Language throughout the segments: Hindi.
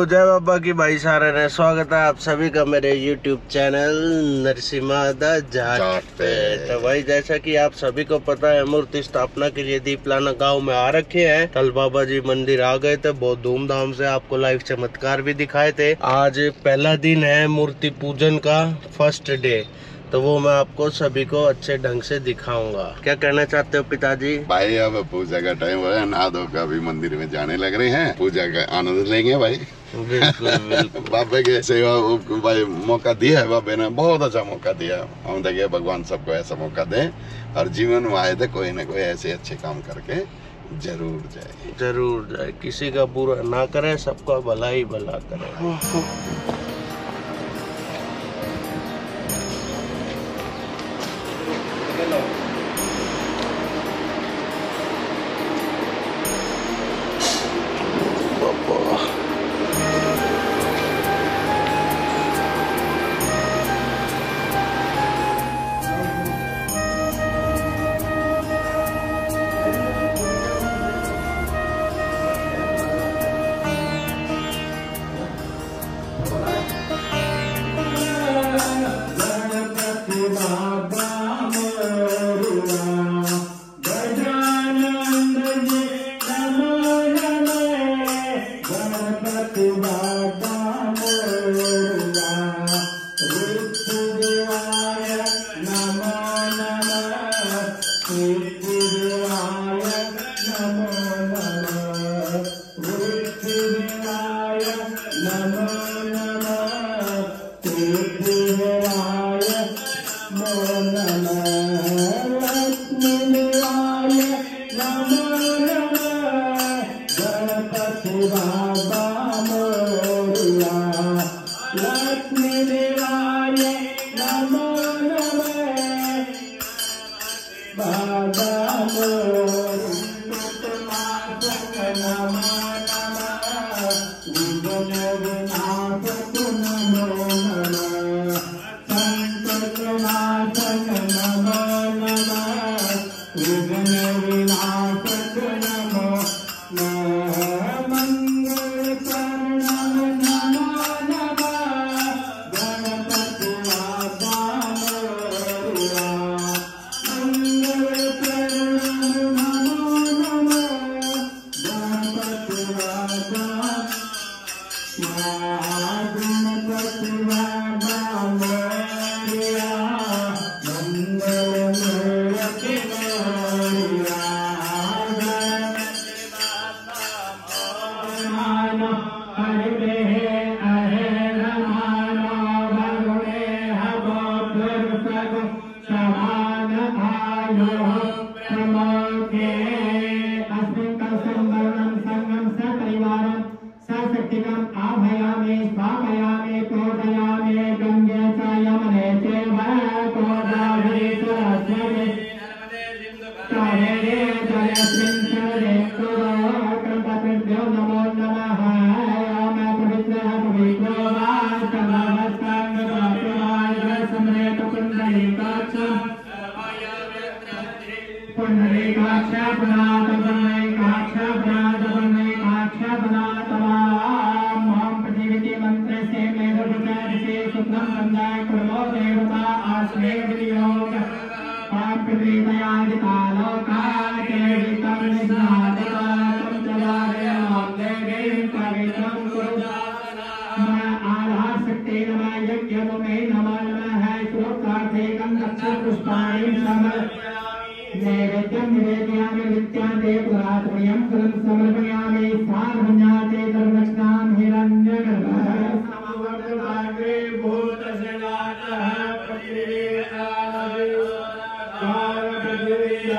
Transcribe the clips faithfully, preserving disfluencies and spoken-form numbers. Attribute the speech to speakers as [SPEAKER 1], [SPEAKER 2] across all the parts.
[SPEAKER 1] जय बाबा की भाई सारे ने स्वागत है आप सभी का मेरे यूट्यूब चैनल नरसिम्हा दा जाट पे। तो भाई जैसा कि आप सभी को पता है मूर्ति स्थापना के लिए दीपलाना गांव में आ रखे हैं। कल बाबा जी मंदिर आ गए थे, बहुत धूमधाम से आपको लाइव चमत्कार भी दिखाए थे। आज पहला दिन है मूर्ति पूजन का, फर्स्ट डे, तो वो मैं आपको सभी को अच्छे ढंग से दिखाऊंगा। क्या कहना चाहते हो पिताजी?
[SPEAKER 2] भाई अब पूजा का टाइम हो रहा है, नहा धो कर अभी मंदिर में जाने लग रहे हैं, पूजा का आनंद लेंगे भाई।
[SPEAKER 1] बिल्कुल बिल्कुल।
[SPEAKER 2] बाबे के सेवा भाई मौका दिया है, बाबे ने बहुत अच्छा मौका दिया। हम देखिए भगवान सबको ऐसा मौका दे और जीवन में आए थे कोई ना कोई ऐसे अच्छे काम करके जरूर जाए,
[SPEAKER 1] जरूर जाए, किसी का बुरा ना करे, सबका भला ही भला करे।
[SPEAKER 3] Hare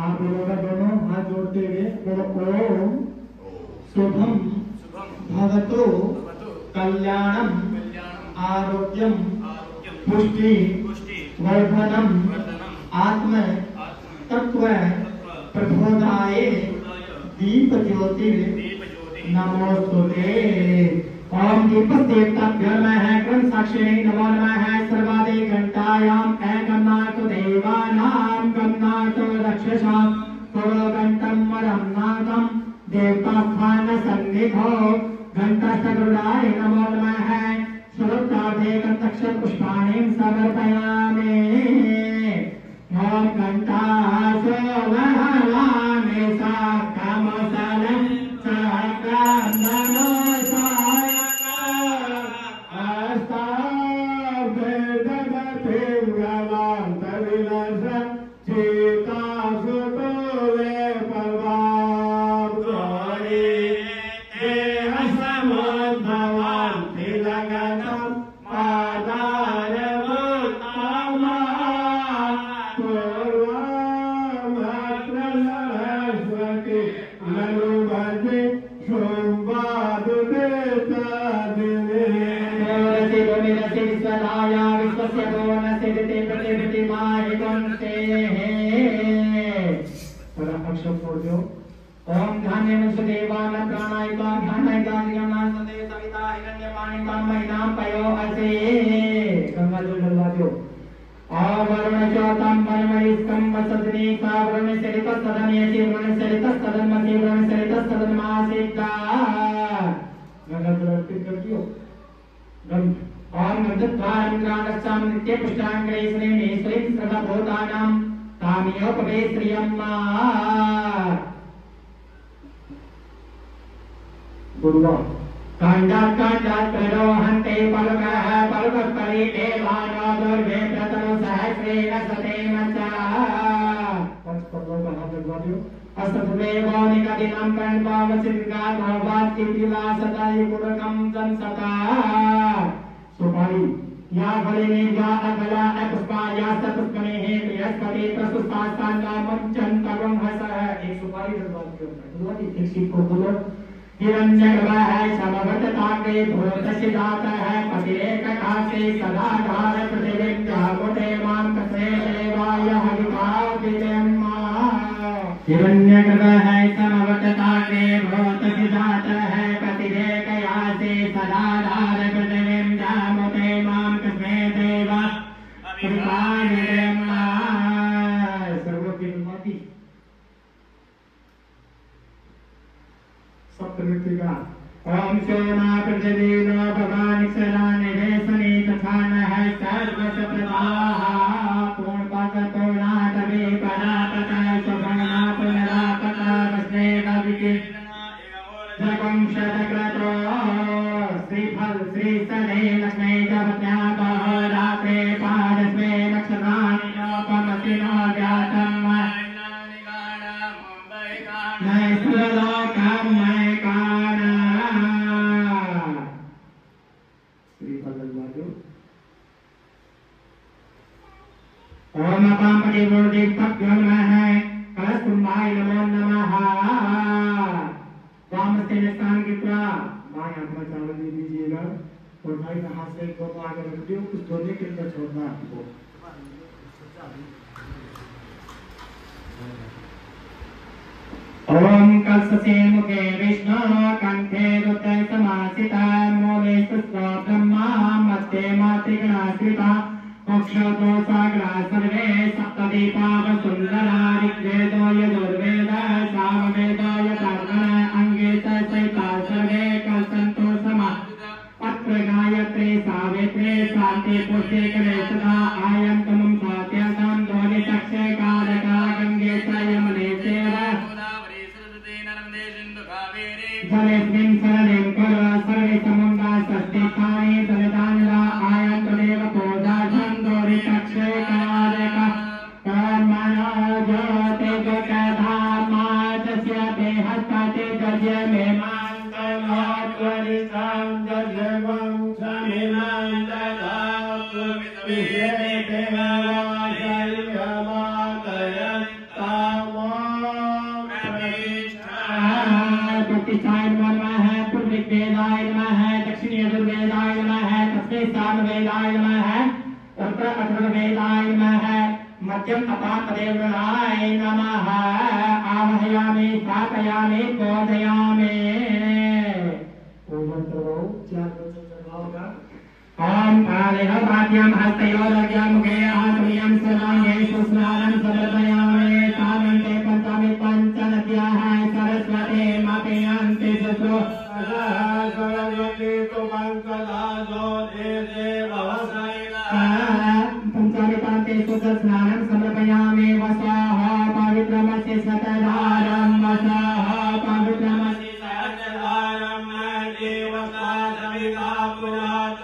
[SPEAKER 3] आप लोगों का दोनों हाथ जोड़ते हुए बोलो ओम शुभम भवतु कल्याणम आरोग्यम पुष्टि वर्धनम आत्म तत्व प्रबोधाय दीप ज्योति नमोस्तुते। ओम दीप देवताभ्यो नमः क्रम साक्षिणे नमो नमः सर्वादे घंटायाम एकनाथ देवानां गन्नाथ रक्षसां पुरोगंटं वरं नादं देवतास्थान सन्निधौ घंटास्थगरुडाय नमो नमः सुरताभे कंतक्ष पुष्पाणिं समर्पयामि। ओम घंटासोलहलामि साकमसलं ओम धान्यं सुदेवान प्राणायिका ध्यानायिका नियमना सदे सविता हिरण्यपाणिका महिनां पयो असे गंगा जल डलवा दो। आवरण चौतम परमरिस्कम वसदने सावरण सरित सदन यति वरण सरित सदन मति वरण सरित सदन मासिका गंगा जल अर्पित कर दियो। गंग ओम गंधद्वारंद्राणस्याम नित्य पुष्टांग्रे स्नेहे स्त्रीं सर्वभूतानां तामियोपवे श्रियम्मा गुरुवा कांडा कांडा करो हंते पलकः पलकः परिते वानो दुर्गे प्रतनो सहस्रेण सतेन च पंच पदों का हाथ लगवा दो। अस्तुदेवो निकदिनं कर्णपावसिंगा भवात् किला सदा युगुरकं संसता सुपारी या फलिनी या अगला अपुष्पा या सपुष्पने हे बृहस्पति प्रस्तुतास्तान्ना मंचन तवं हसः। एक सुपारी लगवा दो। गुरुवा की एक सीट को बोलो। हिरण्यगर्भः समवर्तताग्रे भूतस्य जातः पतिरेककाशे सदा धार पृथिवीं जागुटे मां कसे देवाय हविकाभिजयम्मा। हिरण्यगर्भः समवर्तताग्रे भूतस्य जातः पतिरेकयासे सदा धार पृथिवीं जागुटे मां कसे देवाय हविकाभिजयम्मा। सर्वज्ञ सप्तमृत्तिका ओम सोमा प्रजदेनो भवानि शरणे देशने तथा नः सर्वसप्रदाः पूर्णपादतो नाटवे परापत सुभना पुनरापत वस्ने कविके जगं शतक्रतो श्रीफल श्रीसने लक्ष्मे जपत्या बहरात्रे पादस्मे नक्षत्राणि नोपमसिनो व्यातं नैश्वरलोकं ओम अपाम्पति गुरुदेवताभ्यो नमः कलशकुंभाय नमो नमः। वामस्ते स्थान की तरह बाएं हाथ में चावल दे दीजिएगा और भाई का हाथ से दोनों आगे रख दियो। कुछ धोने के अंदर छोड़ना आपको। ओम कलशसे मुखे विष्णु कंठे रुद्र समासिता मूले सुस्वा ब्रह्मा मध्ये मातृगणाश्रिता मोक्षतो सागरा सर्वे सप्तदीपाव सुंदरा ऋग्वेदो यजुर्वेद सामवेदो यथार्वण अंगे च चैता सर्वे कलसन्तो समाहिता पत्र गायत्री सावित्री शांति पुष्टि कलेशदा आयं तमं सात्यासां ध्वनि चक्षे कारका गंगे च यमुने चैव जलेस्मिन् शरणं कुरु सर्वे समुद्रा षष्टिकानि सवितानिला आयं तदेव पूजा छन्दोरि चक्षे कारका कर्मणो प्रतिष्ठाय नमः पूर्व ऋग्वेदाय नमः दक्षिण यजुर्वेदाय नमः तस्मै सामवेदाय नमः उत्तर अथर्ववेदाय नमः मध्यम अपातदेवाय नमः आवाहयामि स्थापयामि पूजयामि पूजन करो चार होगा ओम आलेह वाद्यम हस्तयोरज्ञम मुखे आत्मयम सर्वांगे सुस्नानं समर्पयामि तामन्ते पंचमे पंचनद्याः सरस्वते मापयन्ति सत्रो सरस्वती तो पंचदासो देवे भवसायिना पंचमे पंचे सुस्नानं समर्पयामि वसाहा पवित्रमस्य सतधारं वसाहा पवित्रमस्य सतधारं देवता सविता पुरातु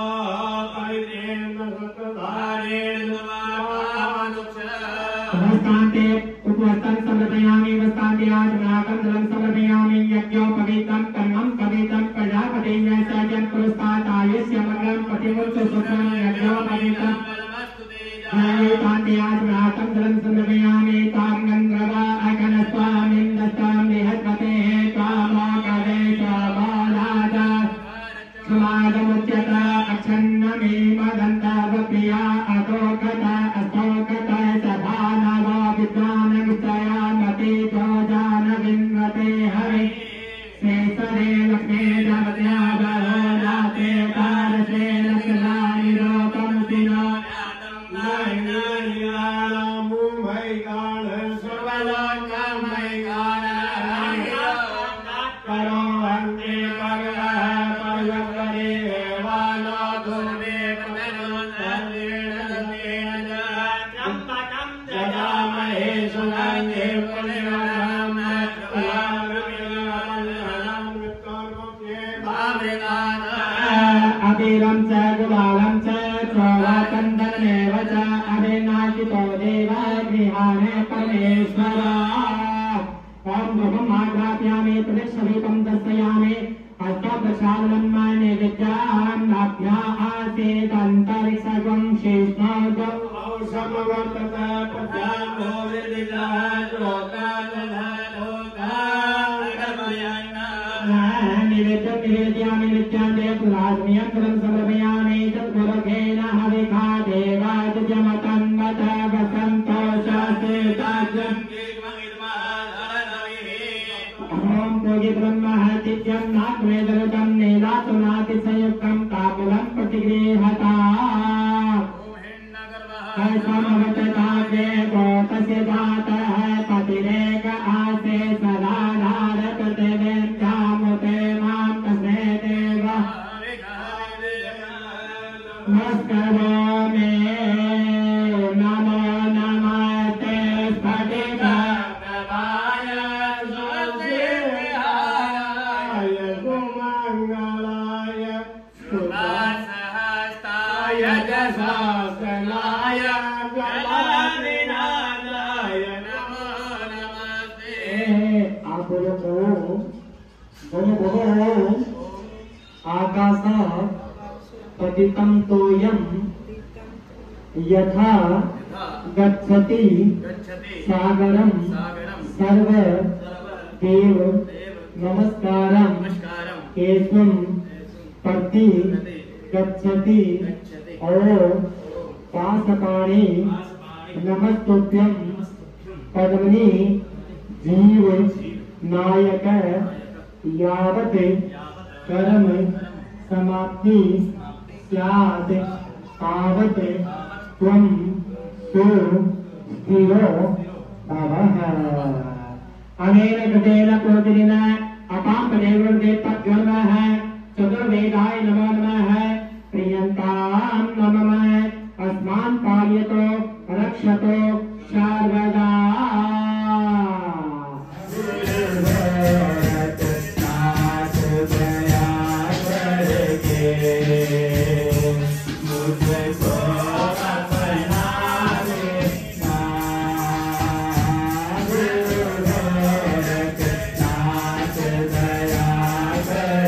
[SPEAKER 3] वस्तान्ते उपवस्तं समर्पयामि वस्तान्ते आचमनाकं जलं समर्पयामि यज्ञोपवीतं कर्मं कवितं प्रजापतिं सजं पुरस्तात् आयुष्य मङ्गलं पतिमुच्च सुखं यज्ञोपवीतं तान्ते आचमनाकं जलं समर्पयामि तां गन्धर्वा अकनस्वामिं दत्तां बृहस्पते कामोकवेश बालाजा समादमुच्यत अक्षन्नमे मदन्तावप्रिया अतोकत अस्तोकत सभानव विद्वान् विषया मते जोजान विन्वते हरि शेषरे लक्ष्मे जगत्या बहोराते कारसे लक्ष्मणानि लोकं सिनो नायनानियालामु भैगाण सर्वलोकं भैगाण करो हन्ते परः परगरे वानो दुर्वे पुनरुत्थानेन त्र्यम्बकं जजामहे सुगन्धे पुण्यवनं अबीरं च गुलालं च चोराचन्दनेव च अभिनाशितो देव गृहाणे परमेश्वर ओम भगवं आज्ञापयामि प्रदक्षिणं दर्शयामि अष्टादशालं नैवेद्यां नाभ्या आसेदन्तरिक्षगं शेषनादौ समवर्तत पद्यामो विदिताः निवेद्यं निवेदयामि नित्यान्ते पुराज्ञयन्त्रं समर्पयामि तत्पुरुषेण हविखा देवादित्यमतन्वत वसन्तो शास्त्रेताज्ञं ओम पूजित ब्रह्म चित्यं नात्मेदरुतं नीलातुनाति संयुक्तं तापुलं प्रतिगृहता समवतताग्रे गोतस्य जातः पतिरेक आसे सदा धारकते वेद्यामुते मां तस्मै देव नमस्कारामि नमो नमस्ते स्फटिकाय सुदेहाय सुमङ्गलाय सुभासहस्ताय जशासनाय गलानिनादाय नमो नमस्ते। आप बोलो बोलो बोलो आकाशात् पतितं तोयं यथा गच्छति सागरं सर्व देव नमस्कारं केशवं प्रति गच्छति और पाशपाणि नमस्तुभ्यं पद्मनि जीव नायक यावत् कर्म समाप्ति स्यात् तावत् त्वं सुस्थिरो भवः। अनेन कृतेन प्रोतिरेण अपापदेवदेवतज्ञर्मः चतुर्वेदाय नमो नमः प्रियन्तां नमः अस्मान् पालयतो रक्षतो सर्वदा। Yeah.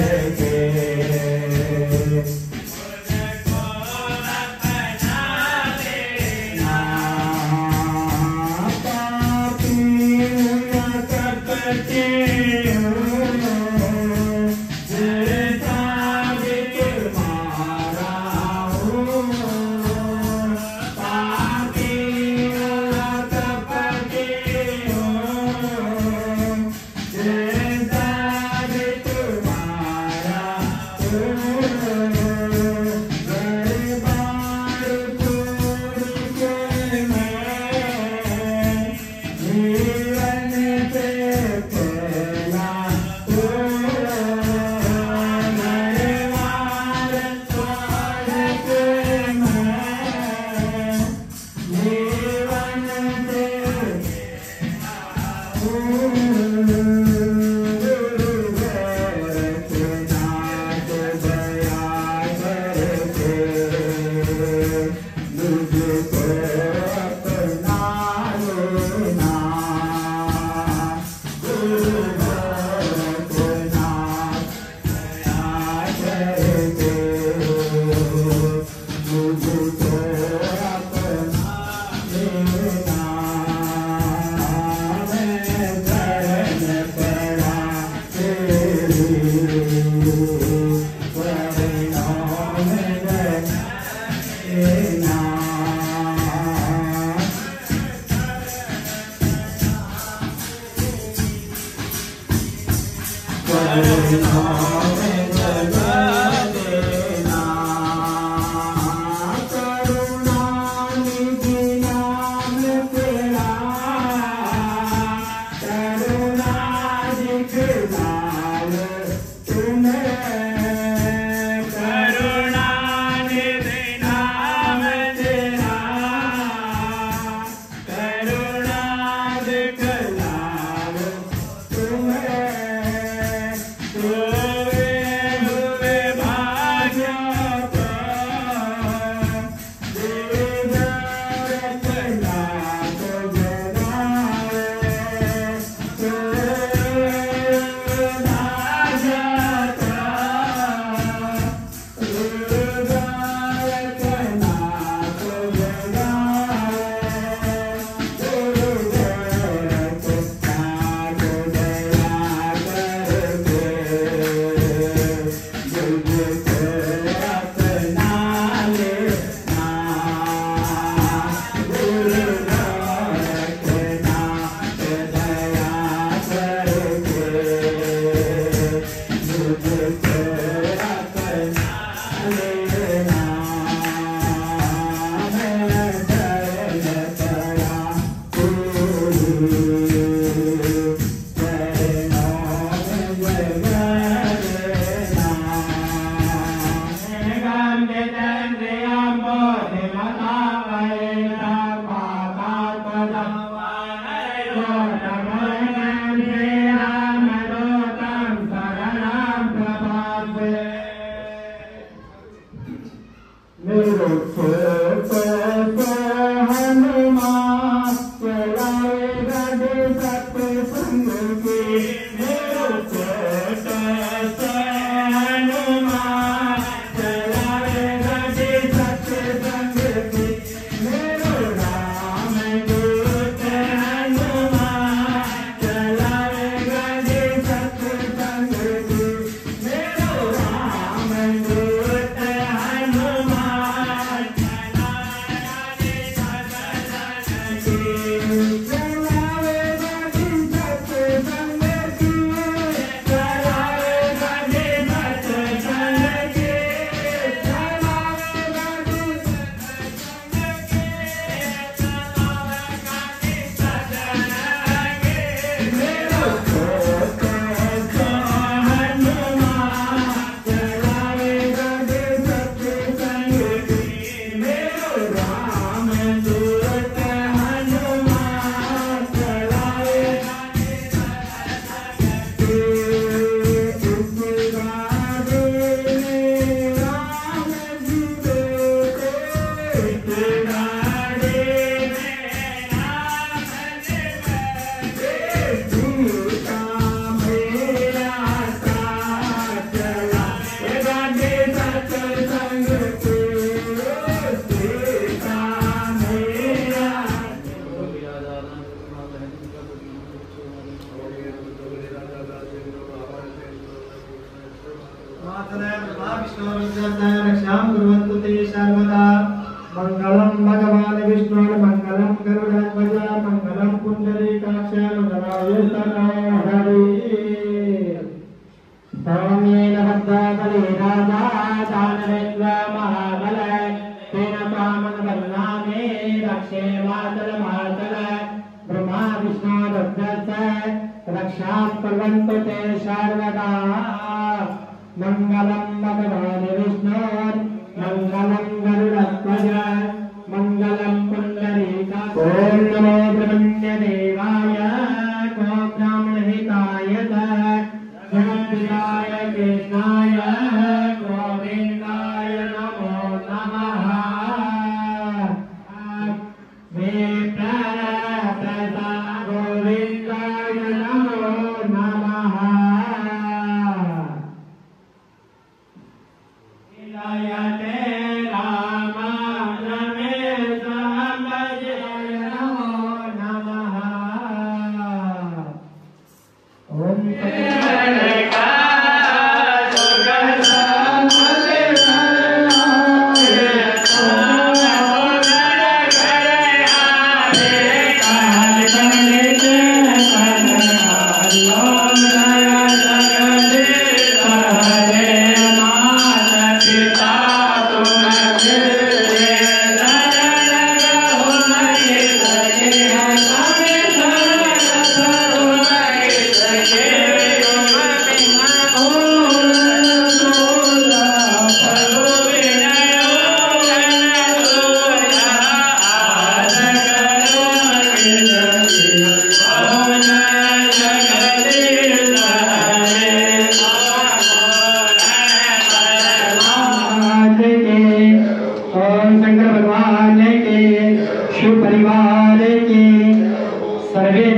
[SPEAKER 3] ओम नमो ब्रह्मण्य देवाय।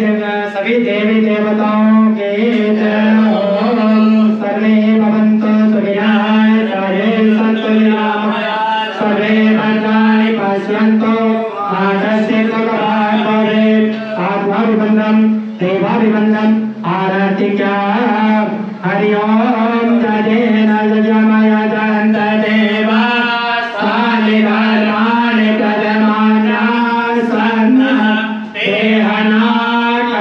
[SPEAKER 3] जगह सभी देवी देवताओं के जय हो। सर्वे भवन्तु सुखिनः सर्वे सन्तु निरामयाः सर्वे भद्राणि पश्यन्तु मा कश्चित् दुःखभाग् भवेत्। आत्माभिवन्दनं देवाभिवन्दनं आरतिक्या हरि ओम जयेन यजमय जयन्त देवा स्थानि धर्माणि प्रदमाना सन्नः देहनाकमयमानः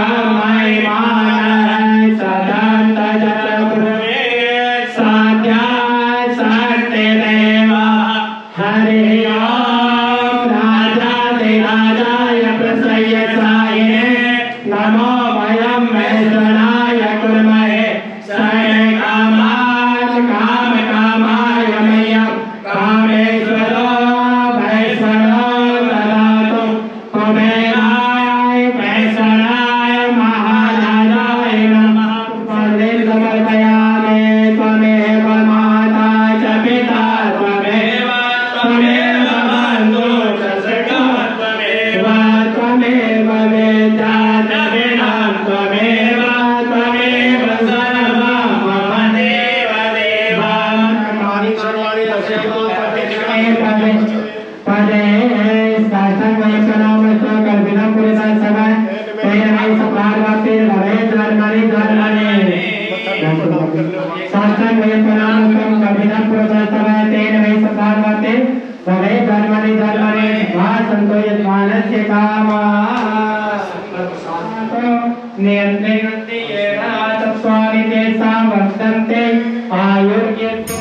[SPEAKER 3] सदन्त जगद्गुरुवे साध्या सत्यदेवा हरि ओम राजाधिराजाय प्रसय्यसाये नमो वयं वैश्वनाय कुर्महे सर्वे कामान् काम कामाय मह्यं कामेश्वरो वैश्वरो ददातु कुबेराय वैश्वराय महाराजाय नमः। वन्दे समर्पयामि त्वमेव माता च पिता त्वमेव त्वमेव बन्धु च सखा त्वमेव त्वमेव वेद्या च विनां त्वमेव त्वमेव सर्वं मम देव देवा। सर्वाणि दर्शयतु पदे पदे शासन वैष्णवस्तु कल्पितं पुरुषः सवै तेन वै सपार्वते भवेत् धर्मणि धर्मणि शासन वैष्णवस्तु कल्पितं पुरुषः सवै तेन वै सपार्वते भवेत् धर्मणि धर्मणि वा सन्तो यज्ञानस्य कामाः नियन्त्रणन्ति येन तत्त्वानि तेषां वर्तन्ते आयुर्यन्ते।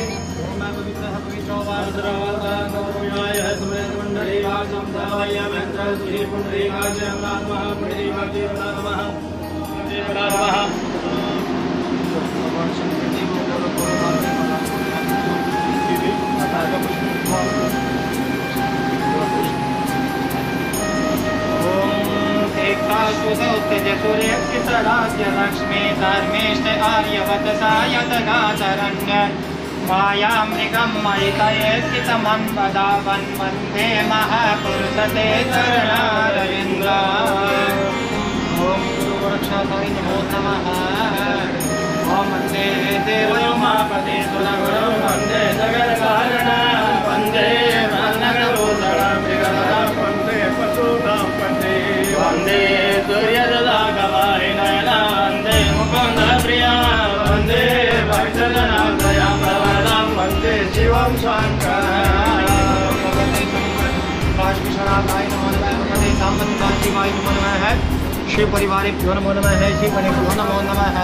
[SPEAKER 4] लक्ष्मी धर्मेष्ठ आर्यवत सायतगातरण्य मायामृगं मयितयेत्कितमं वदावन् वन्दे महापुरुषते चरणारविन्दा। ॐ गुरुवृक्षाय नमो नमः। ॐ वन्दे देवोमापते सुरगुरु वन्दे जगत्कारणं वन्दे वन्दनभूषणं मृगधरं वन्दे पशूनां वन्दे वन्दे सूर्यददागमाय नयना वन्दे मुकुन्दप्रिया वन्दे भक्तजनाश्रयां प्रवरदां वन्दे शिवं शङ्करं। काशीविश्वनाथाय नमो नमः। भगवते साम्बशिवाय शिवाय नमो नमः। शिव परिवारेभ्यो नमो नमः। शिव परिवारेभ्यो नमो नमः।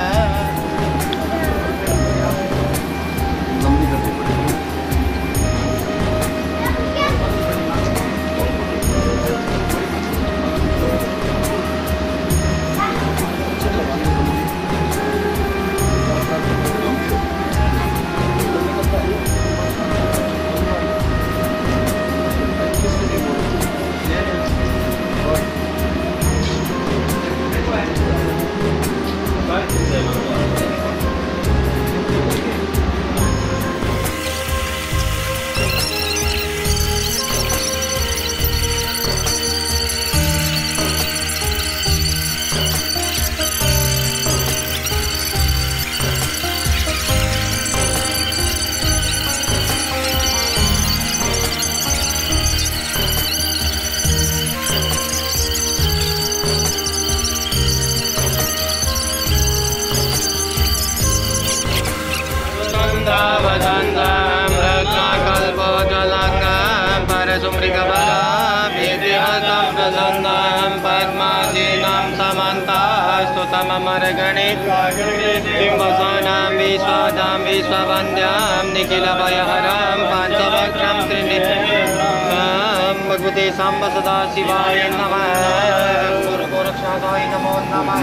[SPEAKER 4] बिंबसानां विश्वादां विश्ववन्द्यां निखिलभयहरां पाञ्चवक्त्रं त्रिनेत्रं भगवते साम्ब सदा शिवाय नमः। गुरुगोरक्षाय नमो नमः।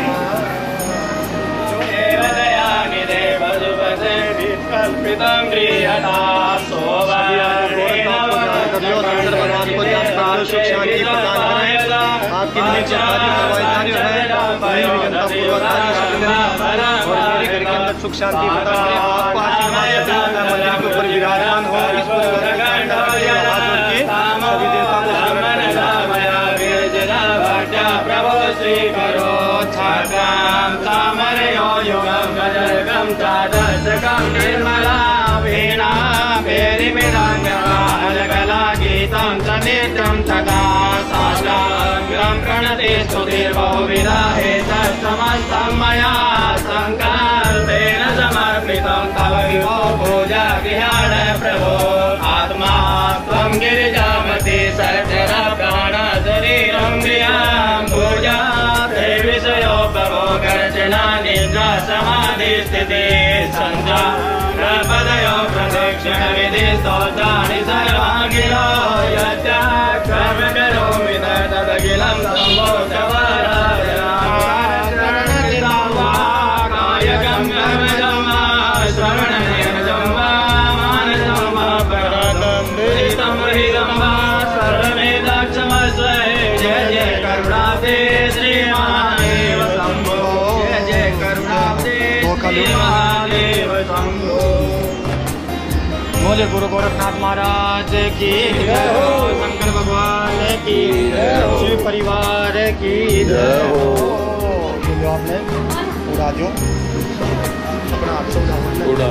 [SPEAKER 4] कल्पितं गृहता भगवान को जानकार सुख शांति प्रदान करें। आपकी निश्चित कार्य है और मेरे घर के अंदर सुख शांति प्रदान करें। आपको आशीर्वाद मंदिर के ऊपर विराजमान हो। इस सभी देवता को प्रभु श्री करो। निर्मला वीणा पेरिमिराङ्गला गीतं च नित्यं तदा साष्टाङ्गं प्रणते स्तुतिर्बहुविधा हेतस्तमस्तं मया सङ्कल्पेन समर्पितं तव विभो पूजा गृहाण प्रभो आत्मा त्वं गिरिजामति सचरप्राण शरीरं गृहं पूजा ते विषयो प्रभोगर्चना निद्रा समाधिस्थिति सञ्जा प्रपदयो प्रदक्षिण विधि स्तोत्राणि सर्वाङ्गिरो यत्याक्रम करोमि तदखिलं सम्भोधवराजनाशरणचिरां वा कायकं कर्मजं वा श्रवणनयनजं वा मानसं वा परमं हृदं वा सर्वमेतत्क्षमस्व जय जय करुणाब्धे श्रीमहादेव शम्भो जय जय करुणाब्धे श्रीमहादेव शम्भो। बोले गुरु गोरखनाथ महाराज की जय हो, शंकर भगवान की जय हो, शिव परिवार की जय हो। ये जो आपने पूरा जो अपना आप पूरा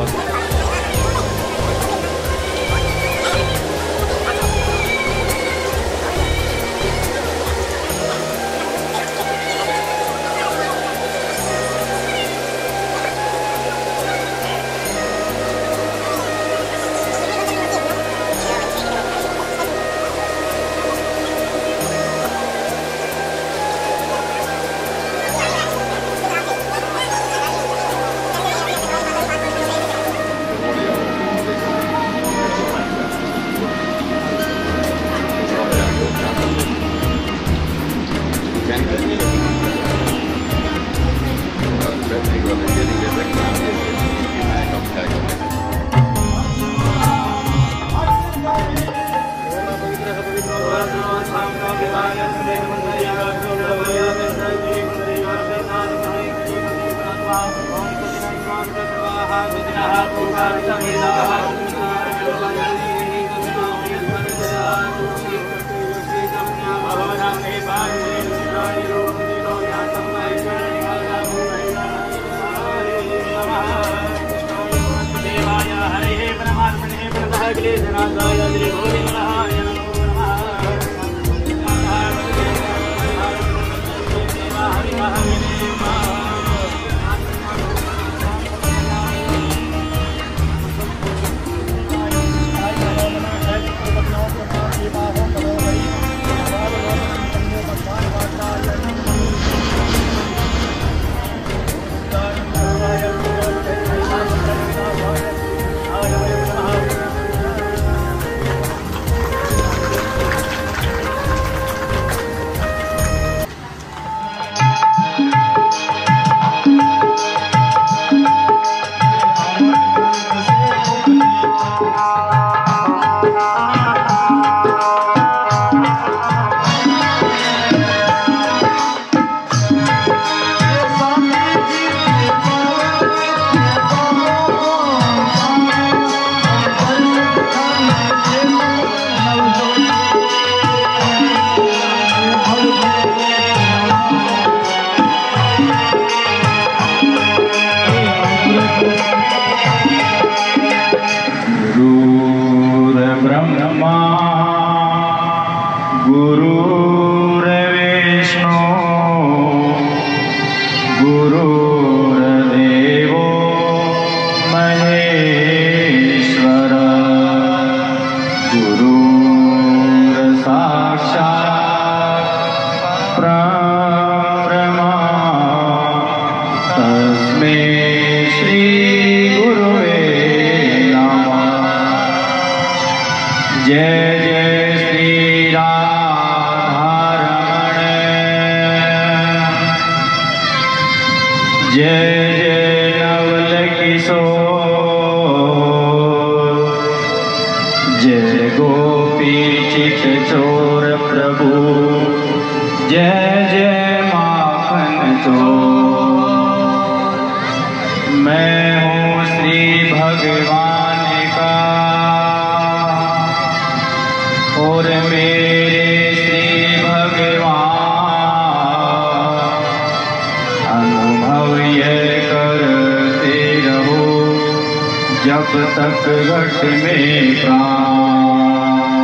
[SPEAKER 5] जब तक घट में प्राण।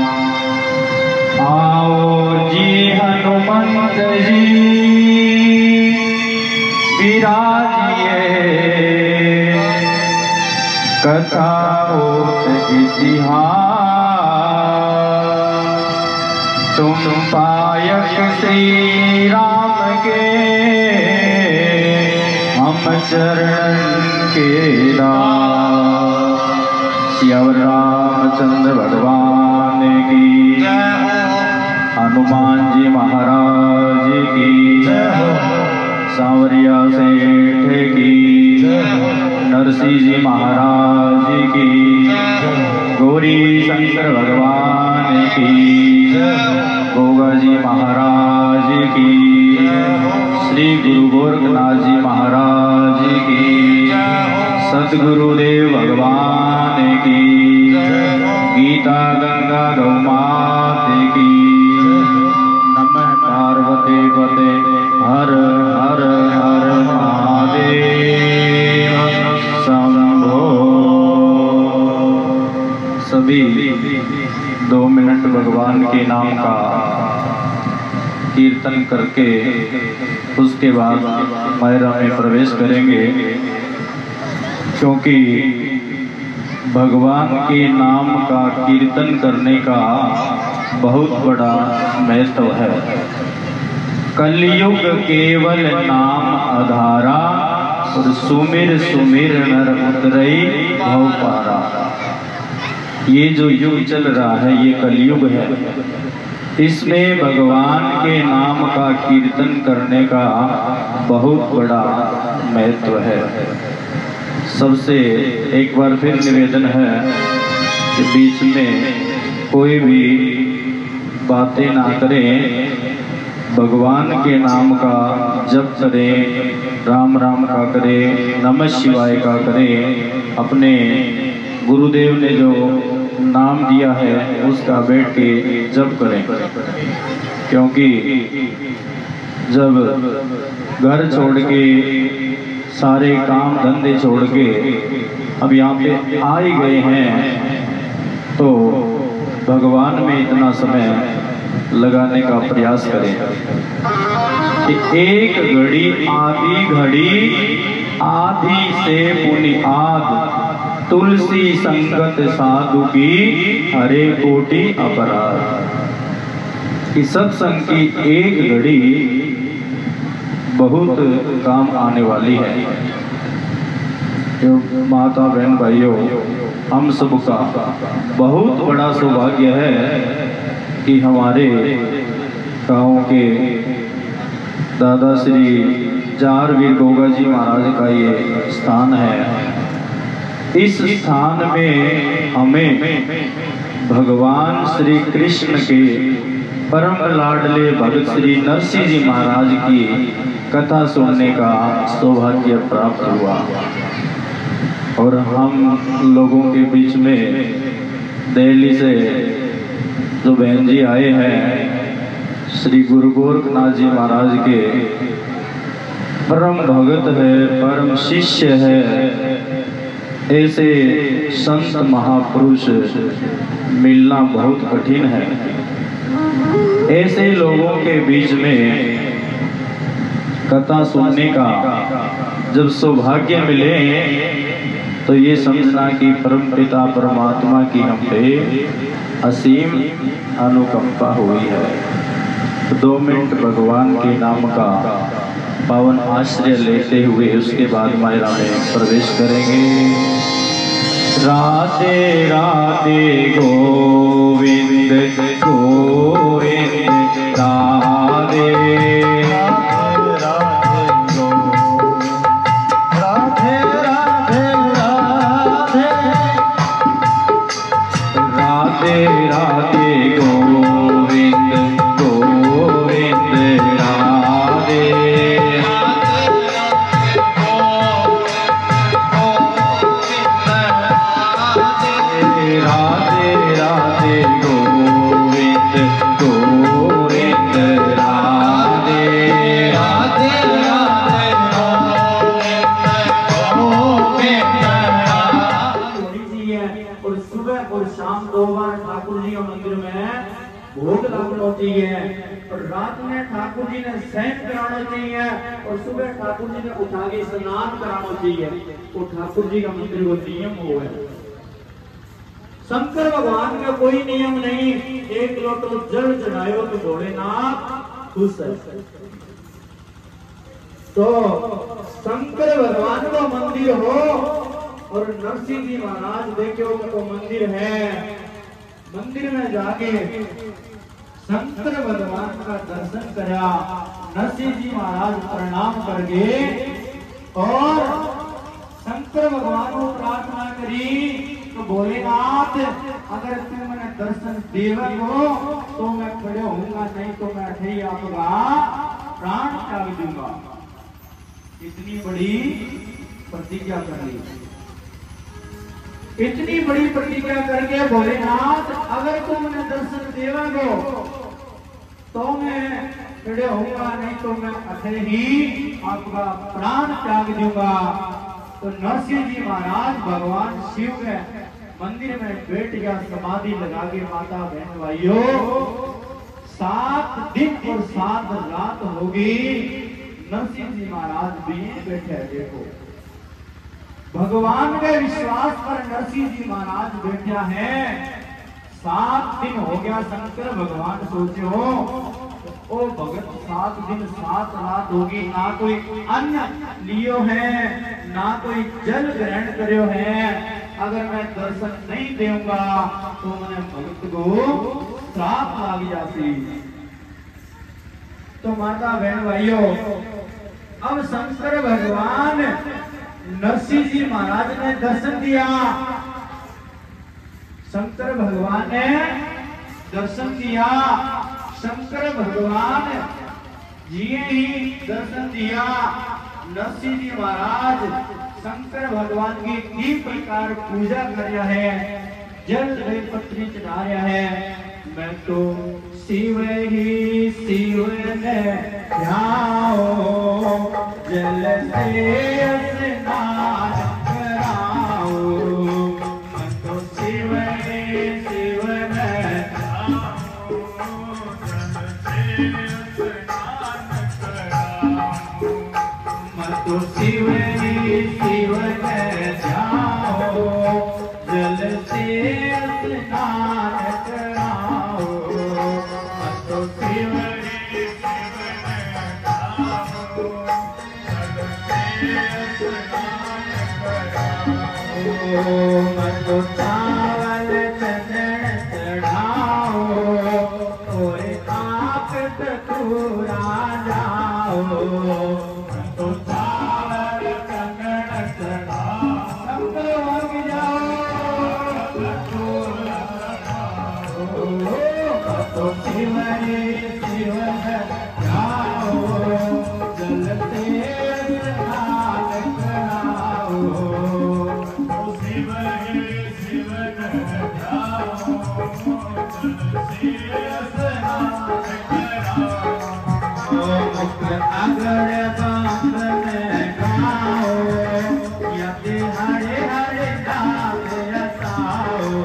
[SPEAKER 5] आओ जी हनुमंत जी विराजिए, कथा होत इतिहास। तुम पायक श्री राम के, हम चरण के दास। श्याम रामचंद्र भगवान की, हनुमान जी महाराज की, सांवरिया सेठ की, नरसिंह जी महाराज की, गौरी शंकर भगवान की, गोगा जी महाराज की, श्री गुरु गोरखनाथ जी महाराज की, सतगुरुदेव भगवान की, गीता गंगा गौ माता की। नमः पार्वती पते हर हर हर महादेव शंभो। सभी दो मिनट भगवान के नाम का कीर्तन करके उसके बाद मायरा में प्रवेश करेंगे, क्योंकि भगवान के नाम का कीर्तन करने का बहुत बड़ा महत्व है। कलयुग केवल नाम आधारा, और सुमिर सुमिर नर उतरई भव पारा। ये जो युग चल रहा है ये कलयुग है। इसमें भगवान के नाम का कीर्तन करने का बहुत बड़ा महत्व है। सबसे एक बार फिर निवेदन है कि बीच में कोई भी बातें ना करें, भगवान के नाम का जप करें, राम राम का करें, नमः शिवाय का करें। अपने गुरुदेव ने जो नाम दिया है उसका बैठ के जप करें, क्योंकि जब घर छोड़ के सारे काम धंधे छोड़ के अब यहाँ पे आ ही गए हैं तो भगवान में इतना समय लगाने का प्रयास करें कि एक घड़ी आधी घड़ी आधी से बुनियाद, तुलसी संगत साधु की हरे कोटि अपराध। कि सत्संग की एक घड़ी बहुत काम आने वाली है। तो माता बहन भाइयों, हम सबका बहुत बड़ा सौभाग्य है कि हमारे गांव के दादा श्री जारवीर गोगा जी महाराज का ये स्थान है। इस स्थान में हमें भगवान श्री कृष्ण के परम लाडले भगत श्री नरसिंह जी महाराज की कथा सुनने का सौभाग्य प्राप्त हुआ। और हम लोगों के बीच में दिल्ली से जो बहन जी आए हैं, श्री गुरु गोरखनाथ जी महाराज के परम भगत है, परम शिष्य है। ऐसे संत महापुरुष मिलना बहुत कठिन है। ऐसे लोगों के बीच में कथा सुनने का जब सौभाग्य मिले तो ये समझना कि परम पिता परमात्मा की हम पे असीम अनुकंपा हुई है। तो दो मिनट भगवान के नाम का पावन आश्रय लेते हुए उसके बाद मायरा में प्रवेश करेंगे। राधे राधे गोविंद गोविंद राधे
[SPEAKER 6] Go भोग लगना चाहिए और रात में ठाकुर जी ने शयन कराना चाहिए और सुबह ठाकुर जी ने उठा के स्नान कराना चाहिए। वो ठाकुर जी का मंदिर वो नियम हो है। शंकर भगवान का कोई नियम नहीं। एक लोटो जल चढ़ायो तो भोलेनाथ खुश है। तो शंकर भगवान का मंदिर हो और नरसिंह जी महाराज देखो तो मंदिर है। मंदिर में जाके शंकर भगवान का दर्शन करा, नरसिंह जी महाराज प्रणाम करके और शंकर भगवान को प्रार्थना करी तो भोलेनाथ अगर तुम मैंने दर्शन देवे हो तो मैं खड़े होऊंगा, नहीं तो मैं अठे आपका प्राण त्याग दूंगा। इतनी बड़ी प्रतिज्ञा कर ली। इतनी बड़ी प्रतिज्ञा करके भोलेनाथ अगर तुम मैंने दर्शन देवे हो तो मैं खड़े होऊंगा, नहीं तो मैं अठे ही आपका प्राण त्याग दूंगा। तो नरसिंह जी महाराज भगवान शिव के मंदिर में बैठ गया, समाधि लगा के। माता बहन भाइयों, सात दिन और सात रात होगी नरसिंह जी महाराज भी बैठे। देखो भगवान के विश्वास पर नरसिंह जी महाराज बैठा है। सात दिन हो गया, शंकर भगवान सोचो ओ भगत सात दिन सात रात होगी, ना कोई अन्न लियो है, ना कोई जल ग्रहण करो है। अगर मैं दर्शन नहीं दूंगा तो मैंने भगत को श्राप लाग जाती। तो माता बहन भाइयों, अब शंकर भगवान नरसिंह जी महाराज ने दर्शन दिया। शंकर भगवान ने दर्शन दिया। शंकर भगवान जी ही दर्शन दिया। नरसिंह जी महाराज शंकर भगवान की किस प्रकार पूजा कर रहा है, जल बेलपत्री चढ़ा रहा है। मैं तो शिव ही शिव ने ध्याओ, जल से स्नान कराओ। मैं तो शिव ही शिव ने तो शिव ही शिव ने जाओ, जल से स्नान कराओ। तो शिव ही शिव ने जाओ, जल से स्नान कराओ। मैं तो चावल चंदन चढ़ाओ, और आँख तूरा जाओ। तो चावल चंदन चढ़ाओ, शंकर भाग जाओ। तो शिव शिव जाओ, जल से स्नान कराओ। तो शिव शिव जाओ, जल से स्नान कराओ। अगर बाप में गाओ, यदि हरे हरे नाम रसाओ।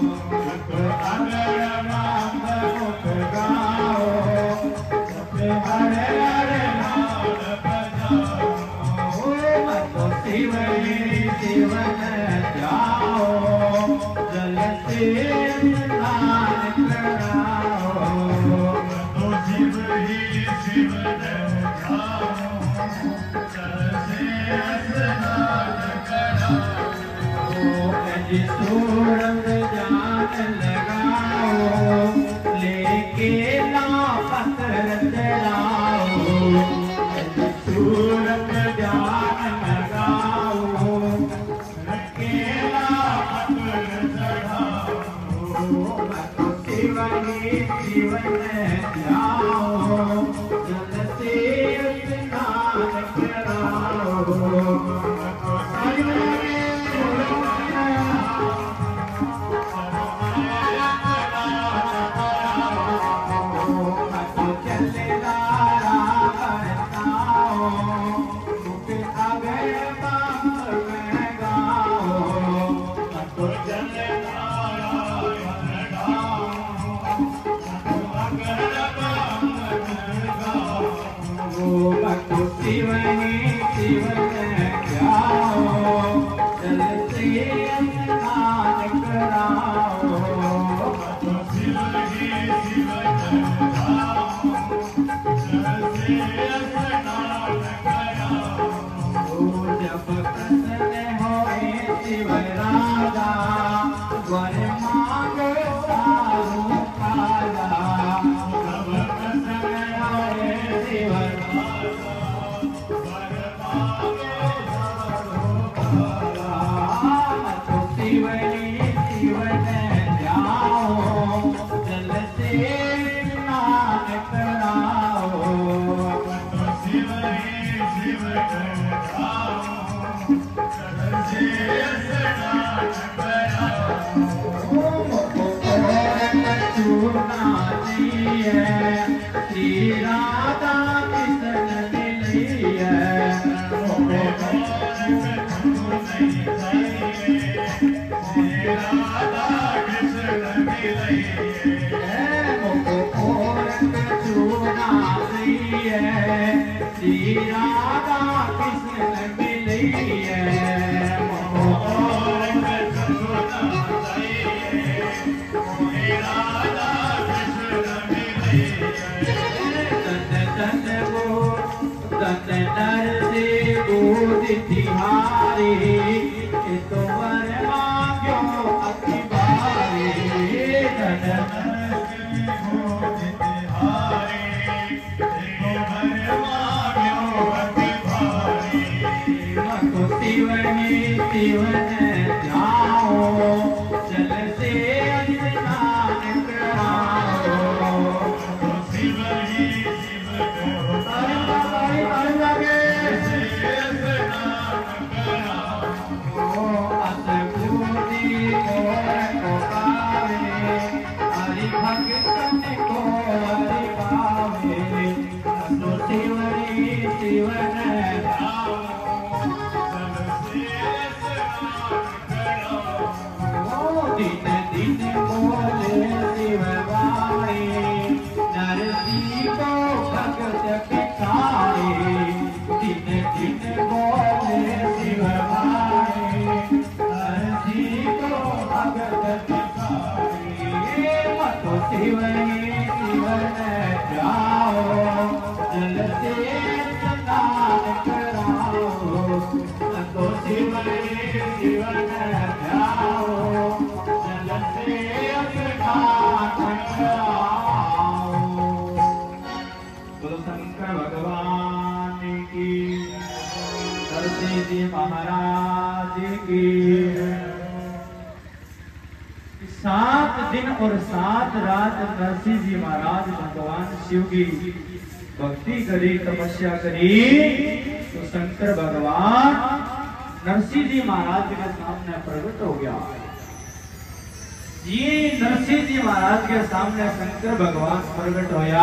[SPEAKER 6] अगर बाप में गाओ, यदि हरे हरे नाम बजाओ। तो शिव शिव जाओ, जल से स्नान कराओ। तो शिव ही शिव जाओ, जल से स्नान कराओ। सूरज जान लगाओ, लेके लापत चलाओ। सूरज जान लगाओ, लेके लापत चढ़ाओ। शिव ही शिव जाओ, जल से स्नान कराओ। जब प्रसन्न होए शिव राजा वर मांगो सारू काजा जब प्रसन्न होए शिव राजा वर मांगो सारू काजा तो शिवनी शिवन जाओ जल से स्नान कराओ तो शिवनी श्री राधा कृष्ण मिली है श्री राधा कृष्ण मिली चूना है श्री राधा कृष्ण मिली है तिहारी तो वर मांगो अति बारी शिवनी शिवन जाओ जल से स्नान कराओ शिवनी महाराज की सात दिन और सात रात नरसिंह जी महाराज भगवान शिव की भक्ति करी तपस्या करी तो शंकर भगवान नरसिंह जी महाराज के सामने प्रकट हो गया। ये नरसिंह जी महाराज के सामने शंकर भगवान प्रकट होया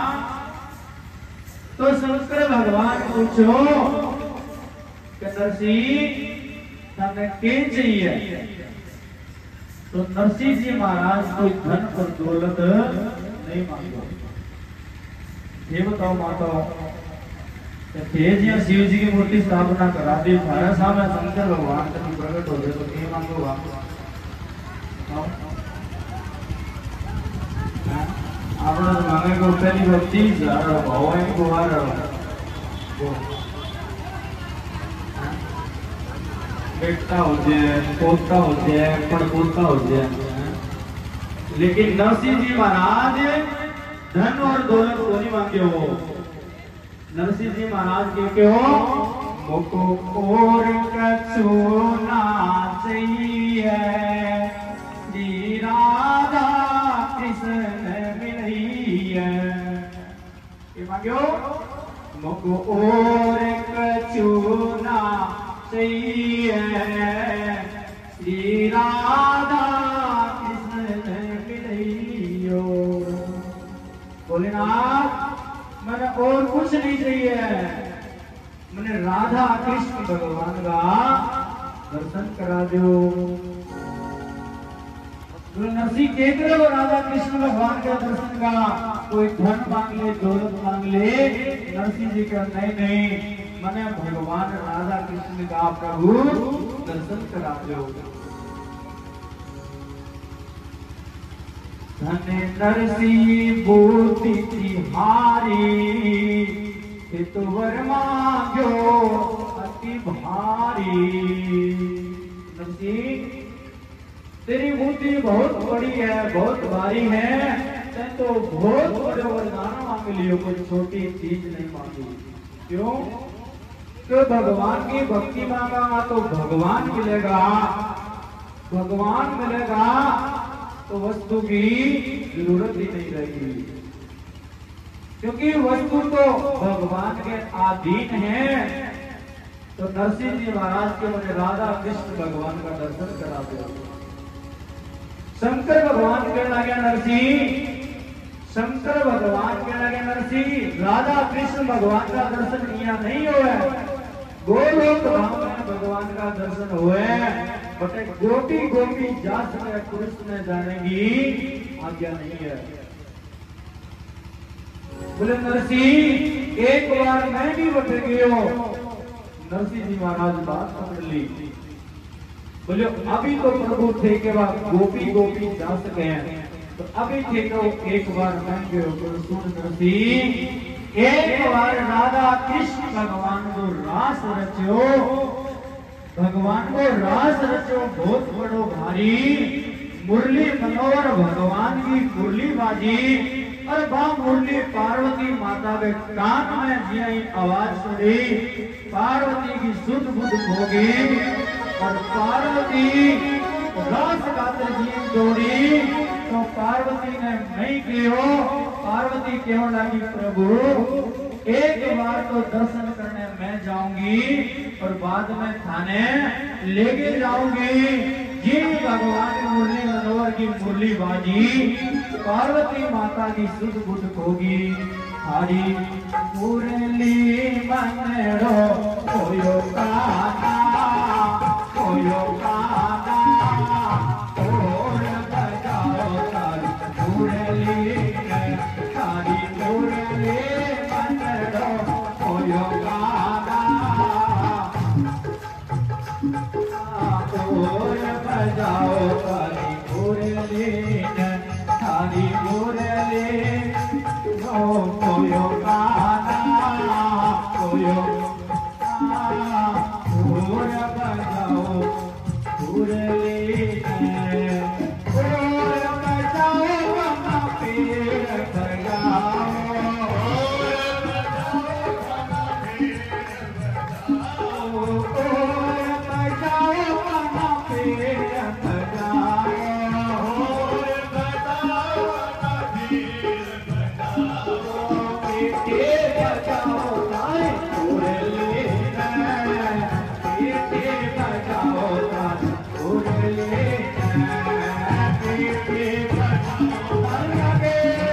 [SPEAKER 6] तो शंकर भगवान पूछो कि नरसिंह तने के चाहिए? तो नरसिंह जी महाराज कोई धन और दौलत नहीं मांगो। ये बताओ माताओ, शिव जी की मूर्ति स्थापना करा दी, सारा सामने शंकर भगवान का प्रकट हो गए तो क्या मांगो आपने तो मांगे को पहली बार तीस हजार भाव को आ बेटा हो जाए, पोता हो जाए, पड़पोता हो जाए, लेकिन नरसिंह जी महाराज धन और दौलत को नहीं मांगे हो। नरसिंह जी महाराज के के हो मुको और कछुना चाहिए श्री राधा कृष्ण मिली है। ये मांगे हो मुको और कछुना चाहिए श्री राधा कृष्ण मिलियो। भोलेनाथ मैंने और कुछ नहीं चाहिए, मैंने राधा कृष्ण भगवान का दर्शन करा दो। नरसिंह के करो राधा कृष्ण भगवान के दर्शन का, कोई धन मांग ले, दौलत मांग ले। नरसिंह जी का नहीं नहीं, मैंने भगवान राधा कृष्ण का प्रभु दर्शन करा दो। धन नरसिंह बूटी तिहारी तो वर मांगो अति की भारी। नरसी तेरी बुद्धि बहुत बड़ी है, बहुत भारी है, तैं तो बहुत बड़े वरदान मांग लियो, कोई छोटी चीज नहीं मांगी। क्यों? तो भगवान की भक्ति मांगा तो भगवान मिलेगा, भगवान मिलेगा तो वस्तु की जरूरत ही नहीं रहेगी, क्योंकि वस्तु तो भगवान के अधीन है। तो नरसिंह जी महाराज के मुझे राधा कृष्ण भगवान का दर्शन करा दो। शंकर भगवान कहने लगे नरसिंह, शंकर भगवान कहने लगे नरसिंह, राधा कृष्ण भगवान का दर्शन किया नहीं हुआ, गोलोक धाम में भगवान का दर्शन हुए, बट गोपी गोपी जात में कृष्ण में जाने की आज्ञा नहीं है। बोले नरसिंह एक बार मैं भी बट गयो। नरसिंह जी महाराज बात पकड़ ली। बोले अभी तो प्रभु थे के बाद गोपी गोपी जा सके हैं, तो अभी थे तो एक बार मैं गयो। तो सुन नरसिंह, एक बार राधा कृष्ण भगवान को रास रचो, भगवान को रास रचो बहुत बड़ो भारी, मुरली मनोहर भगवान की मुरली बाजी, और बा मुरली पार्वती माता के कान में जी आवाज सुनी, पार्वती की सुध बुध होगी, और पार्वती रास गाते जी जोड़ी। तो पार्वती ने नहीं कियो, पार्वती क्यों लगी प्रभु एक बार तो दर्शन करने मैं जाऊंगी और बाद में थाने लेके जाऊंगी। जी भगवान की मुरली मनोहर की मुरली बाजी, पार्वती माता की सुध बुध होगी। हरी मुरली मनरो कोयो काना, कोयो काना, और बजाओ तारी मुरली, तारी मुरली मनरो कोयो काना, और बजाओ तारी मुरली, तारी मुरली कोयो काना, कोयो काना, और बजाओ मुरली, और बजाओ मना पीर बजाओ, और बजाओ मना पीर बजाओ, और बजाओ मना पीर बजाओ, पीठे बजाओ तारी मुरली, पीठे बजाओ तारी मुरली, पीठे बजाओ तारी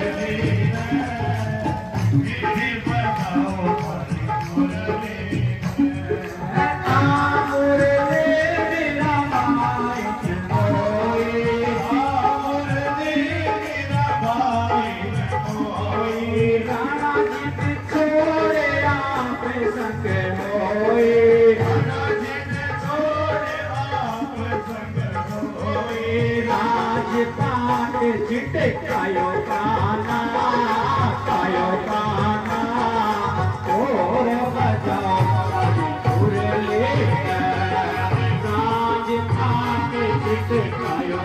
[SPEAKER 6] चिट्टे कायो काना, कायो काना, और बजाओ मुरली, राज पाट चिट्टे कायो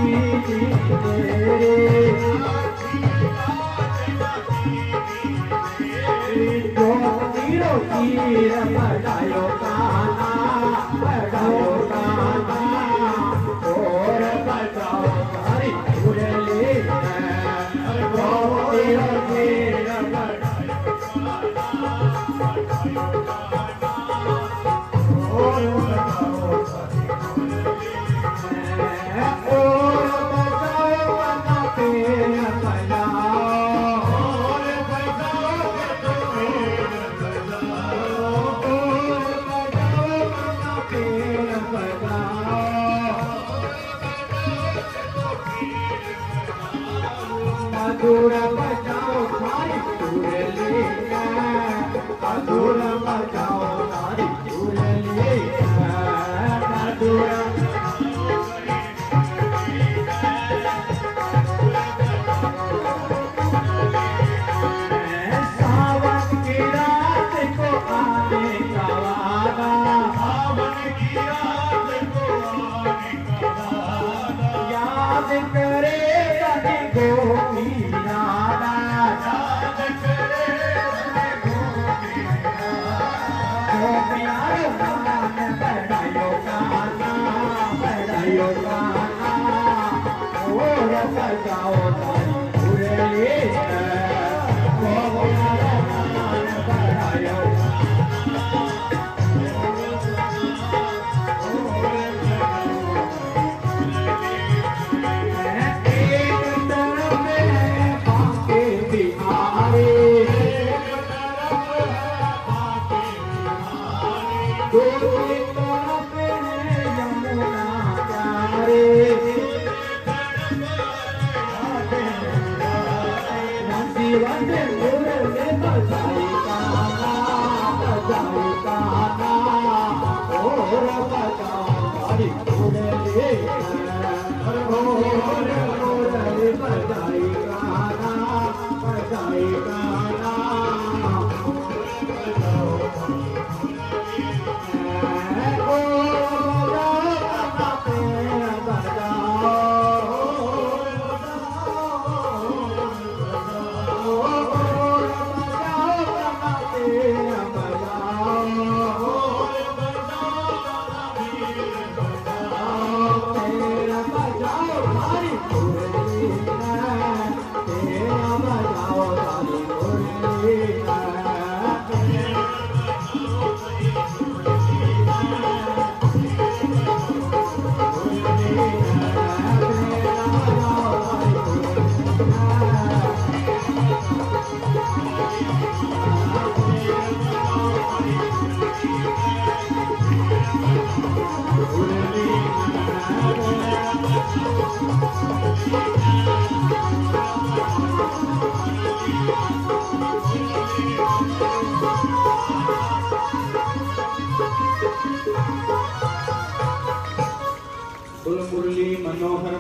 [SPEAKER 6] मुरली मनोहर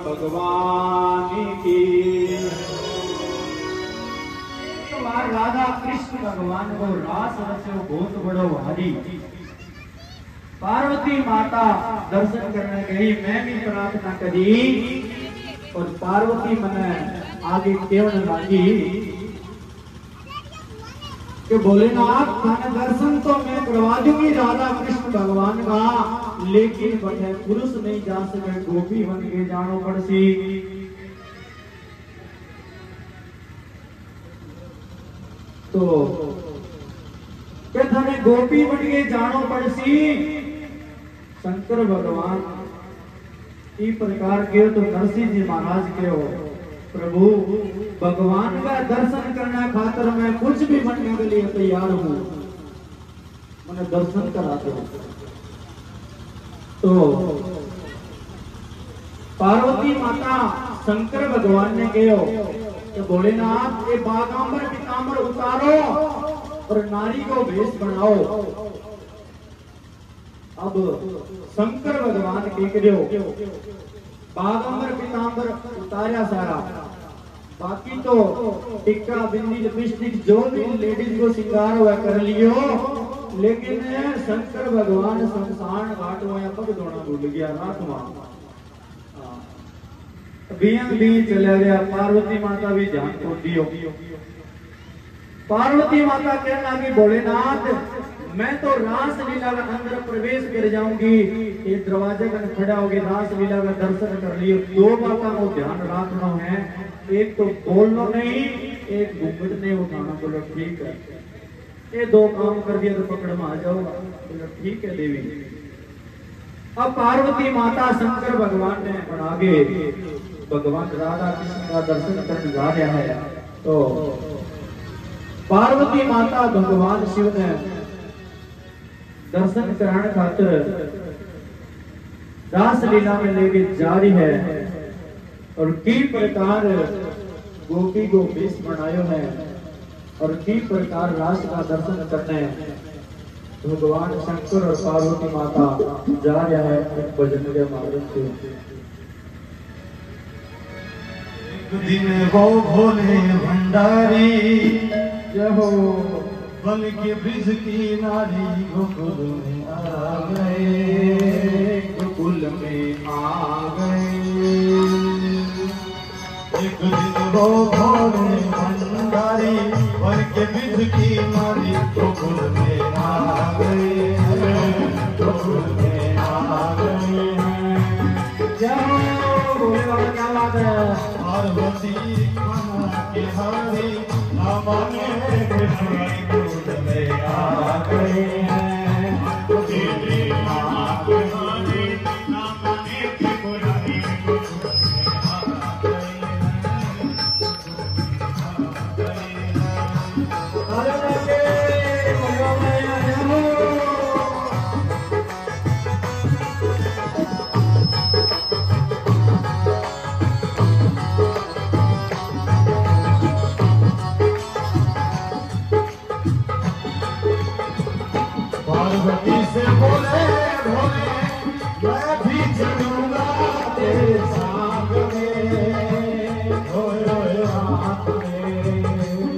[SPEAKER 6] भगवान की। राधा कृष्ण भगवान को रास रचो बहुत बड़ो हरि। पार्वती माता दर्शन करने गई, मैं भी प्रार्थना करी और पार्वती मने आगे केवल लागी कि भोलेनाथ थाने दर्शन तो मैं करवा दूंगी राधा कृष्ण भगवान का, लेकिन बटे पुरुष नहीं जा सके, गोपी बन के जानो पड़सी। तो के थाने गोपी बन के जानो पड़सी। शंकर भगवान इस प्रकार के तो नरसिंह जी महाराज के हो, प्रभु भगवान का दर्शन करने खातिर मैं कुछ भी बनने के लिए तैयार हूँ, मैंने दर्शन कराते हो। तो पार्वती माता शंकर भगवान ने कहो कि भोलेनाथ ये बागांबर पीतांबर उतारो और नारी को भेष बनाओ। अब शंकर भगवान के कहो बागांबर पीतांबर उतारा सारा, बाकी तो टिक्का बिंदी लिपस्टिक जो भी लेडीज को श्रृंगार हुआ कर लियो, लेकिन शंकर भगवान शमशान घाट में पग धोना भूल गया रात में। बीएम भी चला गया, पार्वती माता भी ध्यान को दियो। पार्वती माता कहने लगी भोलेनाथ मैं तो रास लीला के अंदर प्रवेश कर जाऊंगी, ये दरवाजे का खड़ा होगी, रास लीला का दर्शन कर लियो। दो बातों को ध्यान रखना है, एक तो बोलना नहीं, एक घूंघट नहीं उठाना। बोलो ठीक है, ये दो काम कर दिया तो पकड़ में आ जाओगा। बोलो ठीक है देवी। अब पार्वती माता शंकर भगवान ने और आगे भगवान राधा कृष्ण का दर्शन करने जा रहा है। तो पार्वती माता भगवान शिव ने दर्शन कराने खातिर रास लीला में लेके जा रही है और की प्रकार गोपी को वेश बनायो है और की प्रकार रास का दर्शन करने भगवान शंकर और पार्वती माता जा रहा है एक भजन के माध्यम से।
[SPEAKER 4] एक दिन वो भोले भंडारी जहो बल के ब्रिज की नारी गोकुल में आ गए, गोकुल में आ गए। एक दिन वो भोले भंडारी बल के ब्रिज की नारी गोकुल में आ गए, गोकुल में आ गए।
[SPEAKER 6] जय भोले बाबा, क्या बात है।
[SPEAKER 4] पार्वती के हरे नामाने गोकुल में आ गए हैं, तेरे नाम के हरे नामाने गोकुल में आ गए पार्वती से बोले भोले मैं भी चलूंगा तेरे साथ में, ओए ओए हाथ में।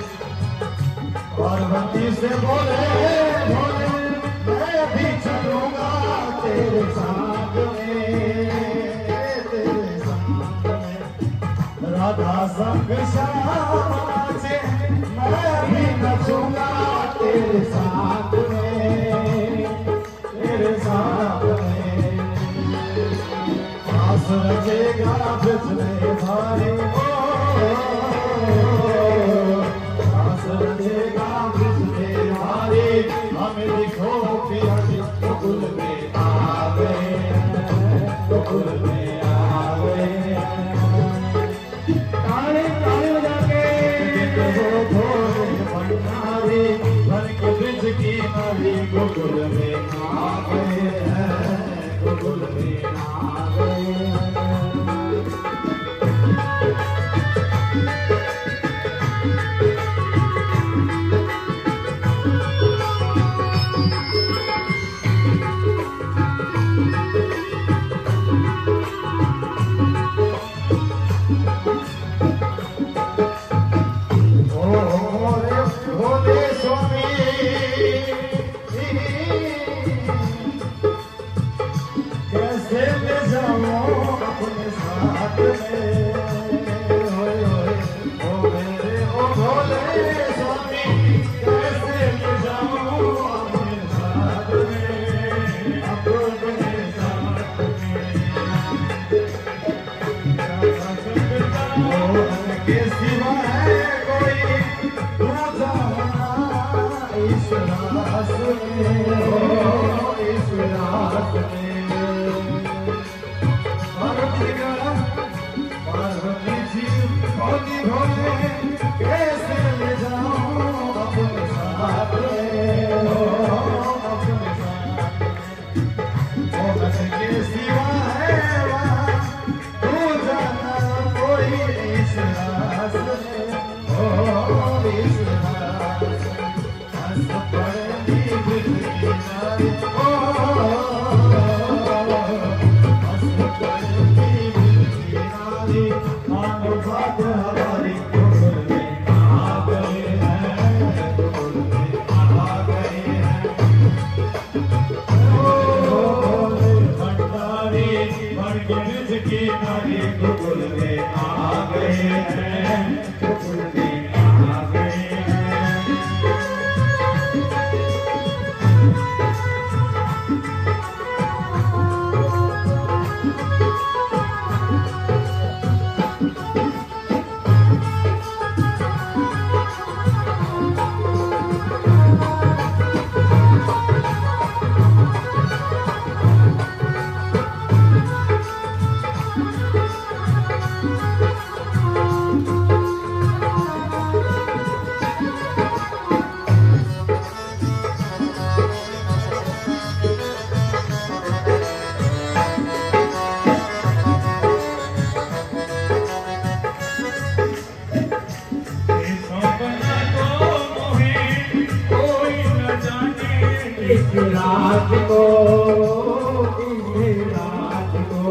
[SPEAKER 4] पार्वती से बोले भोले मैं भी चलूंगा तेरे साथ में, तेरे साथ में। राधा संग श्याम से मैं भी नचूंगा तेरे साथ में, तेरे साथ में। आस रचेगा बिजले भारी, आस रचेगा बिजले भारी। हमें दिखो पिया गोकुल में आ गए, गोकुल में आ गए।
[SPEAKER 6] ताली ताली बजा के
[SPEAKER 4] वो भोले भंडारी बल के ब्रिज की नारी गोकुल में आ गए हैं, गोकुल में आ गए हैं। Oh,
[SPEAKER 6] के ब्रज के नारी गोकुल में आ गए हैं, गोकुल में आ गए हैं। रात को रात को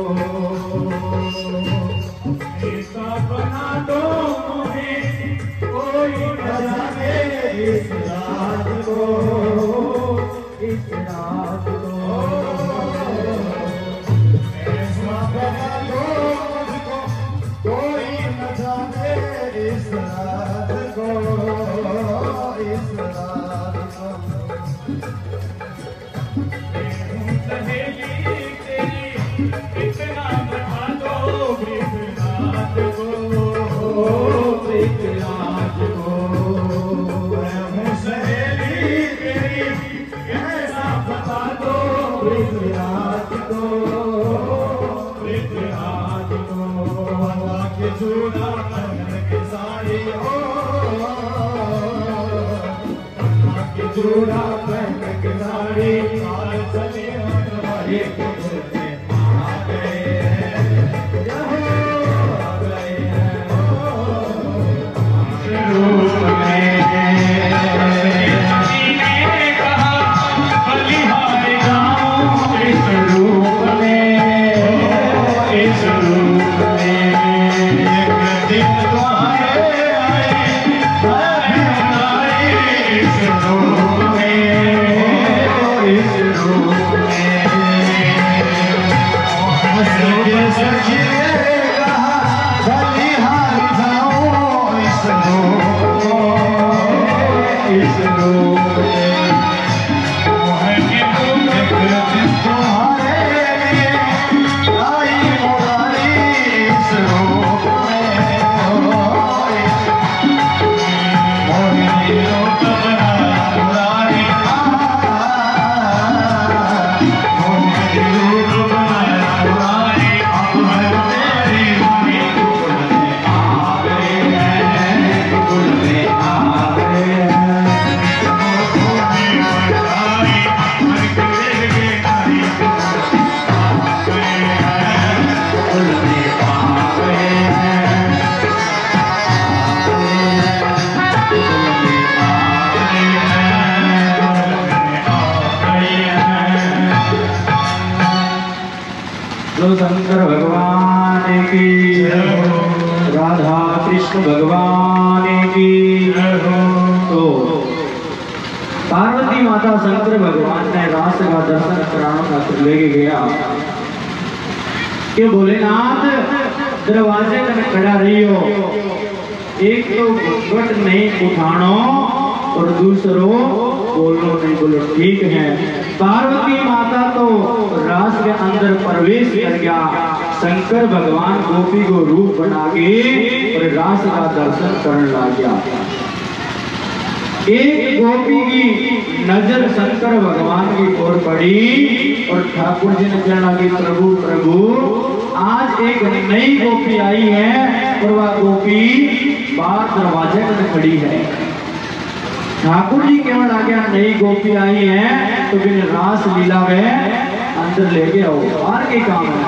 [SPEAKER 6] ऐसा बना दो मुझे कोई न जाने इस रात को, इस रात को ऐसा बना दो मुझको कोई न जाने इस रात को, इस रात को। इतना बता दो रात को, रात को सहेली तेरी कैसा बता दो रात को, रात को के चूड़ा पहन के साड़ी हो, के चूड़ा पहन के साड़ी चले हमारे शंकर भगवान की, राधा कृष्ण भगवान की। तो पार्वती माता शंकर भगवान ने रास का दर्शन कराने खातिर लेके गया कि भोलेनाथ दरवाजे में खड़ा रही हो, एक तो घूंघट नहीं उठानो और दूसरो बोलो नहीं बोलो, ठीक है। पार्वती माता तो रास के अंदर प्रवेश कर गया, शंकर भगवान गोपी को रूप बना के और रास का दर्शन करने लग गया। एक गोपी की नजर शंकर भगवान की ओर पड़ी और ठाकुर जी ने कहना कि प्रभु प्रभु आज एक नई गोपी आई है और वह गोपी बाहर दरवाजे पर खड़ी है। ठाकुर जी केवल आ गया नई गोपी आई है तो बिन रास लीला में अंदर लेके आओ, बाहर के काम है।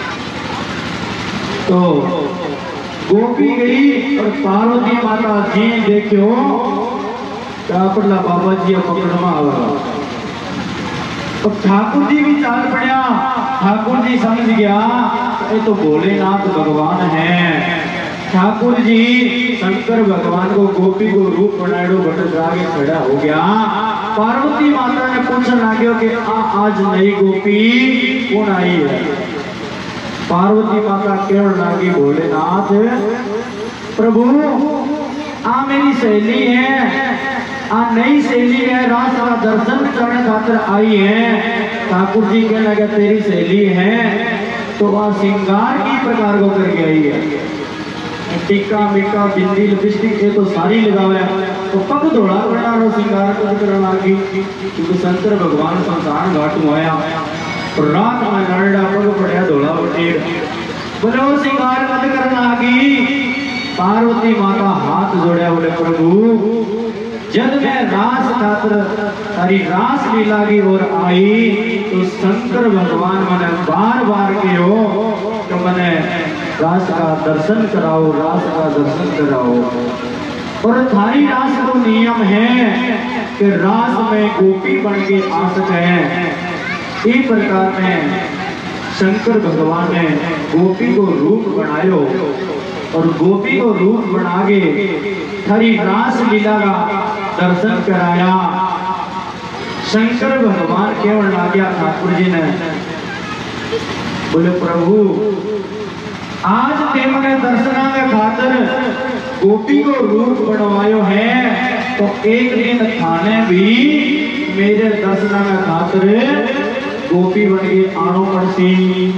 [SPEAKER 6] तो गोपी गई और पार्वती माता जी देखो कापड़ला बाबा जी पकड़वा आवेगा। तो ठाकुर जी भी चाल पड़ा, ठाकुर जी समझ गया ये तो भोलेनाथ भगवान है। ठाकुर जी शंकर भगवान को गोपी को रूप बनाएड़ो बटन आगे खड़ा हो गया। पार्वती माता ने पूछने लगे कि आ, आज नई गोपी कौन आई है। पार्वती माता केवल लागी भोलेनाथ प्रभु आ मेरी सहेली है, आ नई सहेली है, रास का दर्शन करने खातिर आई है। ठाकुर जी कहने लगे तेरी सहेली है तो वह श्रृंगार की प्रकार को करके आई है। टीका मीका बिंदी लिपस्टिक ये तो सारी लगावे तो पग धोड़ा करना रो श्रृंगार कर करना लगी क्योंकि शंकर भगवान संसार घाट में आया और रात में नरड़ा पग पड़या धोड़ा बटेर बोले वो श्रृंगार मत करना लगी। पार्वती माता हाथ जोड़े बोले प्रभु जब मैं रास खातर तारी रास लीला की ओर आई तो शंकर भगवान मैंने बार बार कहो तो मैंने रास का दर्शन कराओ, रास का दर्शन कराओ। और थारी रास को नियम है कि रास में गोपी बन के आ सके। इस प्रकार में शंकर भगवान ने गोपी को रूप बनायो और गोपी को रूप बना के थारी रास लीला का दर्शन कराया। शंकर भगवान केवल ला गया ठाकुर जी ने बोले प्रभु आज ते मने दर्शना में खातर गोपी को रूप बनवायो है तो एक दिन थाने भी मेरे दर्शना में खातर गोपी बन के आनो पड़सी,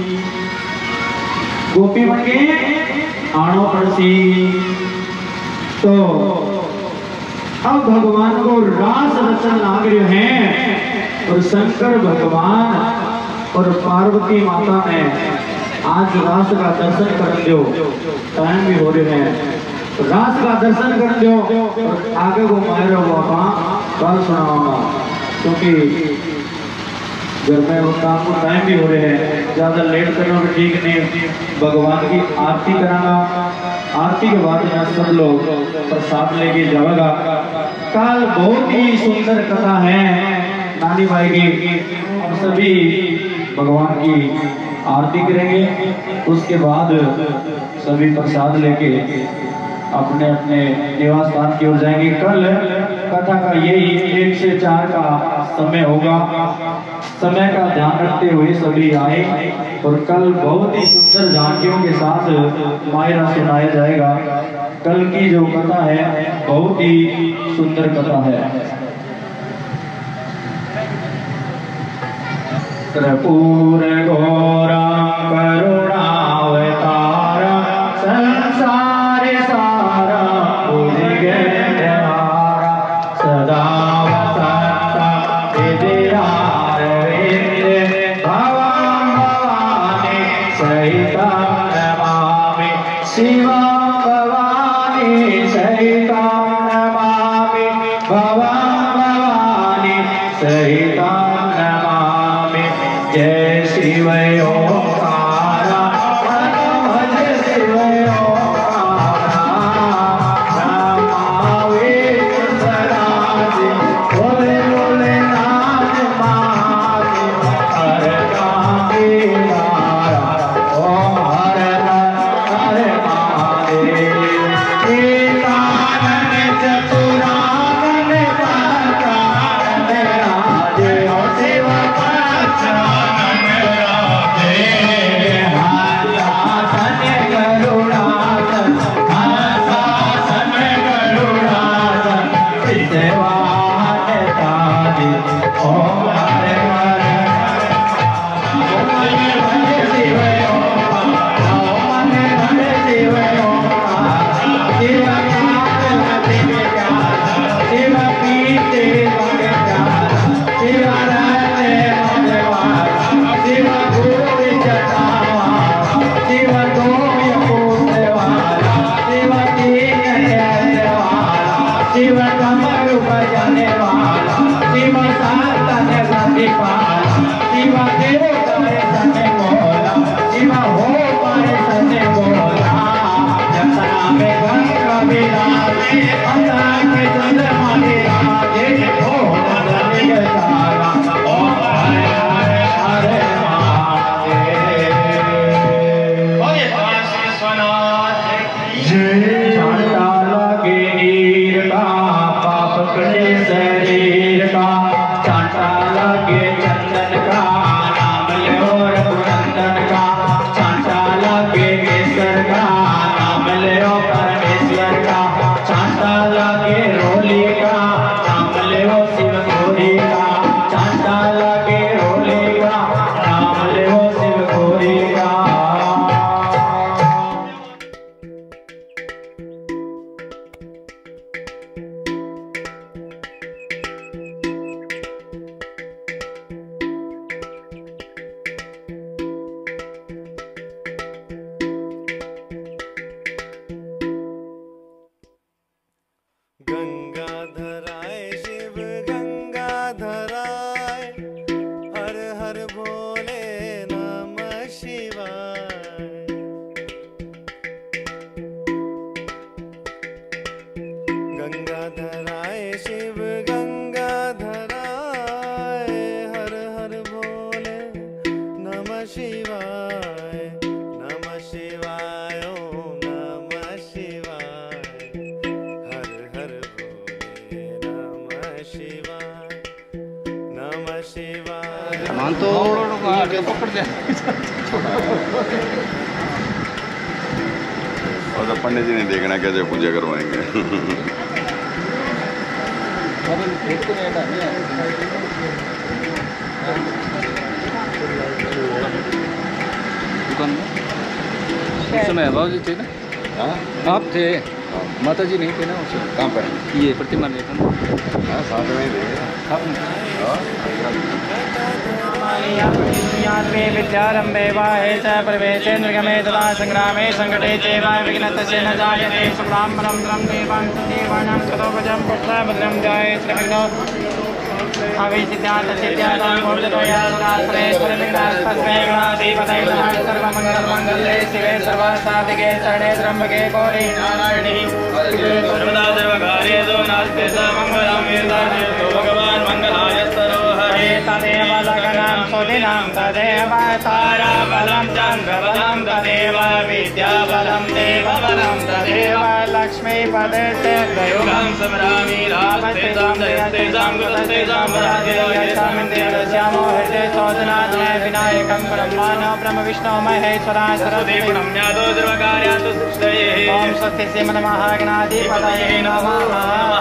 [SPEAKER 6] गोपी बन के आनो पड़सी। तो अब भगवान को रास रचन लाग रहे हैं और शंकर भगवान और पार्वती माता ने आज रास का दर्शन कर दो, टाइम भी हो रहे हैं रास का दर्शन कर दो और आगे को मायरो बाबा बात सुनाऊंगा क्योंकि घर में वो काम को टाइम भी हो रहे हैं, ज्यादा लेट करना भी ठीक नहीं। भगवान की आरती कराना, आरती के बाद में सब लोग प्रसाद लेके जाएगा। कल बहुत ही सुंदर कथा है नानी भाई की, हम सभी भगवान की आरती करेंगे, उसके बाद सभी प्रसाद लेके अपने अपने निवास स्थान की ओर जाएंगे। कल कथा का यही एक से चार का समय होगा, समय का ध्यान रखते हुए सभी आए और कल बहुत ही सुंदर झांकियों के साथ मायरा सुनाया जाएगा। कल की जो कथा है बहुत ही सुंदर कथा है। कर्पूर घोरा करुणावतारा संसार सारा सदा वसंता विद्यार भवान भवानी सहिता नमामि शिवा भवानी सहिता नमामि भवान भवानी सहिता नमामि। जय शिव ओंकारा भज शिव ओंकारा नमावे सदाज बोले बोले नाथ मात हर कांगे नारा ओम हर हर महादेव एकानन चतुरानन पातानन राजे हो शिव पाचानन राजे हासासन करुणासन हासासन करुणासन विद्यवान तादि ओम हर हर ओम हर शिव ओम हर शिव ओम शिव पार्वती शिव पीते शिव रहते शिव गोरी जटावा शिव गोय पूजवाला शिव दीन वाला शिव कमर बजाने वाला शिव सातन गति पाला शिव देव करे सने बोला शिव हो पाए सने बोला जतना में गंगा विराजे अंधा के चंद्रमा विराजे हो नंदन तारा ओम हरे हरे हरे महादेव। झांटा लगे नीर का पाप कटे शरीर का, झांटा लगे चंदन का नाम लो रघुनंदन का, झांटा
[SPEAKER 4] तो पकड़ दे।
[SPEAKER 2] और तो पंडित जी ने देखना कैसे पूजा करवाएंगे।
[SPEAKER 7] दुकान में उस समय अभाव जी थे ना?
[SPEAKER 2] हाँ
[SPEAKER 7] आप थे, माता जी नहीं थे ना उस समय?
[SPEAKER 2] कहाँ पर?
[SPEAKER 7] ये प्रतिमा लेकर
[SPEAKER 2] हाँ साथ में ही देखे।
[SPEAKER 3] विद्यारंभे वाहे च प्रवेशे निर्गमे तदा संग्रामे संकटे चैव विघ्नस्य न जायते सुब्रह्मण्यं परं देवं देवानां ततो भजं पुष्टा भद्रं जाये श्रीविघ्नो अविसिद्ध्यात् सिद्ध्यात् मूर्धतोयासनास्त्रे परमिग्नास्तस्मै गणाधिपतये नमः सर्वमङ्गलमङ्गले शिवे सर्वासाधिके शरणे त्र्यम्बके गौरी नारायणी सर्वदा सर्वकार्येषु नास्ति समङ्गलं वेदादेवो भगवान् मङ्गलाय सरोहरे तदेव लग्नां सुदिनं तदेव ताराबलं चन्द्रबलं तदेव विद्याबलं देवबलं तदेव लक्ष्मीपदे युगं स्मरामि रामस्तेषां जयस्तेषां कृतस्तेषां पराजयस्यामिन्द्रियस्यामो हृदे चोदनात्मय विनायकं ब्रह्माणो ब्रह्म विष्णु महेश्वरा सरस्वतीपुरं ज्ञातो सर्वकार्यासु सृष्टये ॐ स्वस्ति श्रीमन्महागणाधिपतये नमः।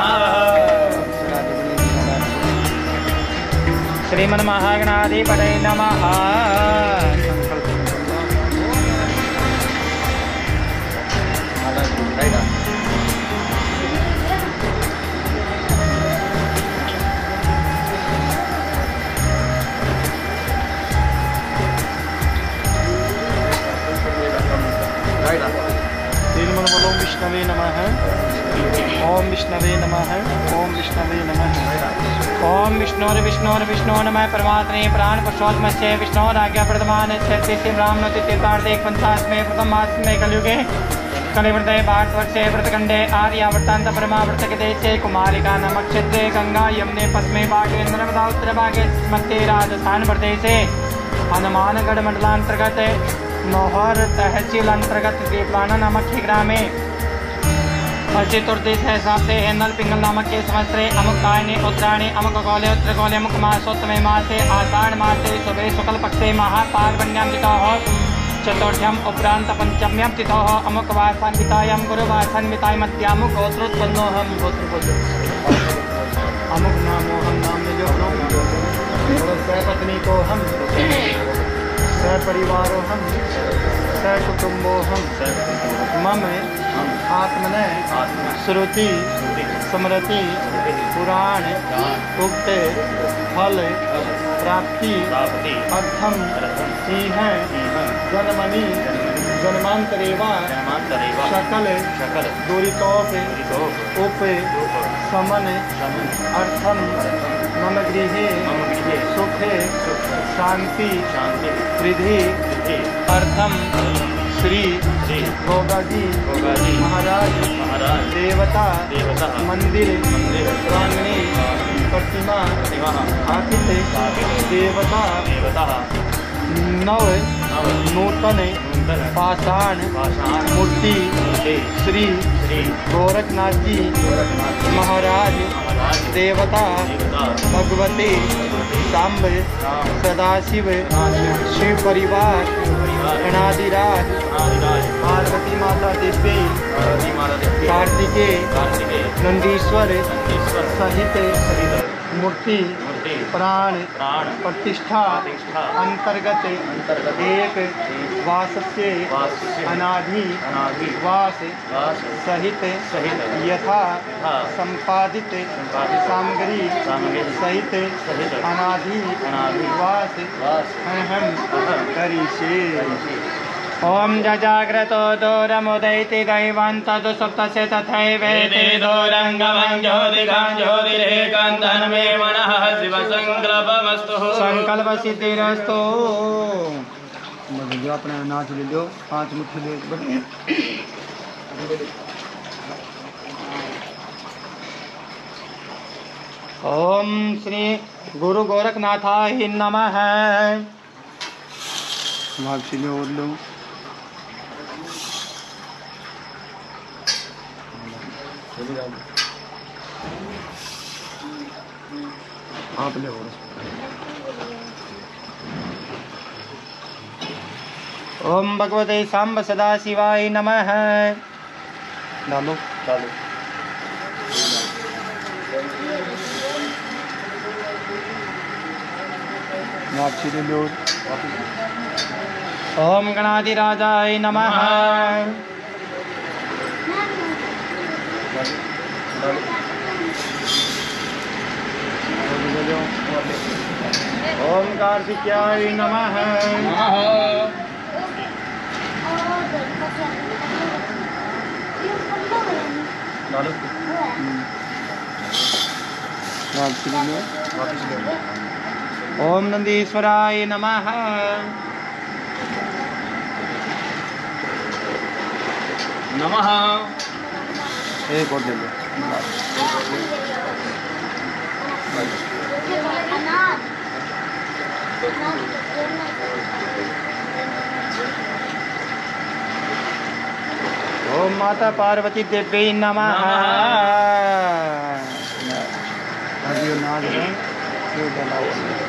[SPEAKER 3] श्रीमन्महागणाधिपतये नमः। ओम विष्णवे नमः। ओम विष्णवे नमः। ओम विष्णवे नमः। ओम विष्णुर विष्णुर विष्णु नमः परमात्मे प्राण पुरुषोत्तमस्य विष्णुराज्ञा प्रथमान छत्तीस ब्राह्मण तीर्थार्थे पंचास्मे प्रथमास्मे कलयुगे कलिवृते भारतवर्षे व्रतखंडे आर्यावर्तांत परमावर्तक देशे कुमारिका नामक क्षेत्रे गंगा यमुने पश्चिमे भागे नर्मदा उत्तर भागे मध्य राजस्थान प्रदेशे हनुमानगढ़ मंडलांतर्गत नौहर तहसील अंतर्गत दीपलाना नामक ही ग्रामे चतुर्दश है साप्ते है नल पिंगल नामक के संवत्सरे अमुक कायने उत्तरायणे अमुक गौले उत्तर गौले अमुक मासोत्तमे मासे आषाढ़ मासे शुभे शुक्ल पक्षे महापार्वण्यां तिथौ चतुर्थ्यम उपरांत पंचम्यं तिथौ अमुक वासान्वितायां गुरुवासान्विताय मध्यामुक गोत्रोत्पन्नोऽहं गोत्र अमुक नामोऽहं नाम निजो पत्नी को हम सपरिवारोऽहं सकुटुम्बोऽहं मम आत्मने श्रुति स्मृति पुराण उक्त फल प्राप्ति अर्थम इह जन्मनि जन्मांतरेवा सकल दुरितोप उप समन अर्थम मम गृहे सुखे शांति वृद्धि अर्थम श्री भोगाजी महाराज देवता मंदिर प्रांगणे प्रतिमा आखित देवता नव नूतन पाषाण मूर्ति श्री गोरखनाथ जी महाराज देवता भगवती सांब सदाशिव शिव परिवार गणाधिराज पार्वती माता दिव्य कार्तिकेय नंदीश्वर सहित मूर्ति प्राण प्रतिष्ठा अंतर्गत एक वासस्य अनाधि वास सहित यथा संपादित सामग्री सहित अनाधि वास अहम करिष्ये। ओम जजाग्रतो दूरमुदैति दैवं तद् सुप्तस्य तथैवेति दूरङ्गमं ज्योतिघं ज्योतिरेकान्तं मे मनः शिव संकल्पमस्तु संकल्प सिद्धिरस्तु। जो अपना नाच ले लो पाँच मुट्ठी ले ओम श्री गुरु गोरखनाथाय नमः। वापसी ले और लो आप ले और
[SPEAKER 4] ओम भगवते सांब सदा शिवाय नमः। डालो डालो। ओम गणाधिराजाय नमः। ओम कार्तिकेयाय नमः। ओम नंदीश्वराय नमः।
[SPEAKER 7] नमः।
[SPEAKER 4] एक और ले लो। ओम माता पार्वती देवी नमः। हरिओ नाग है जो जलाओ।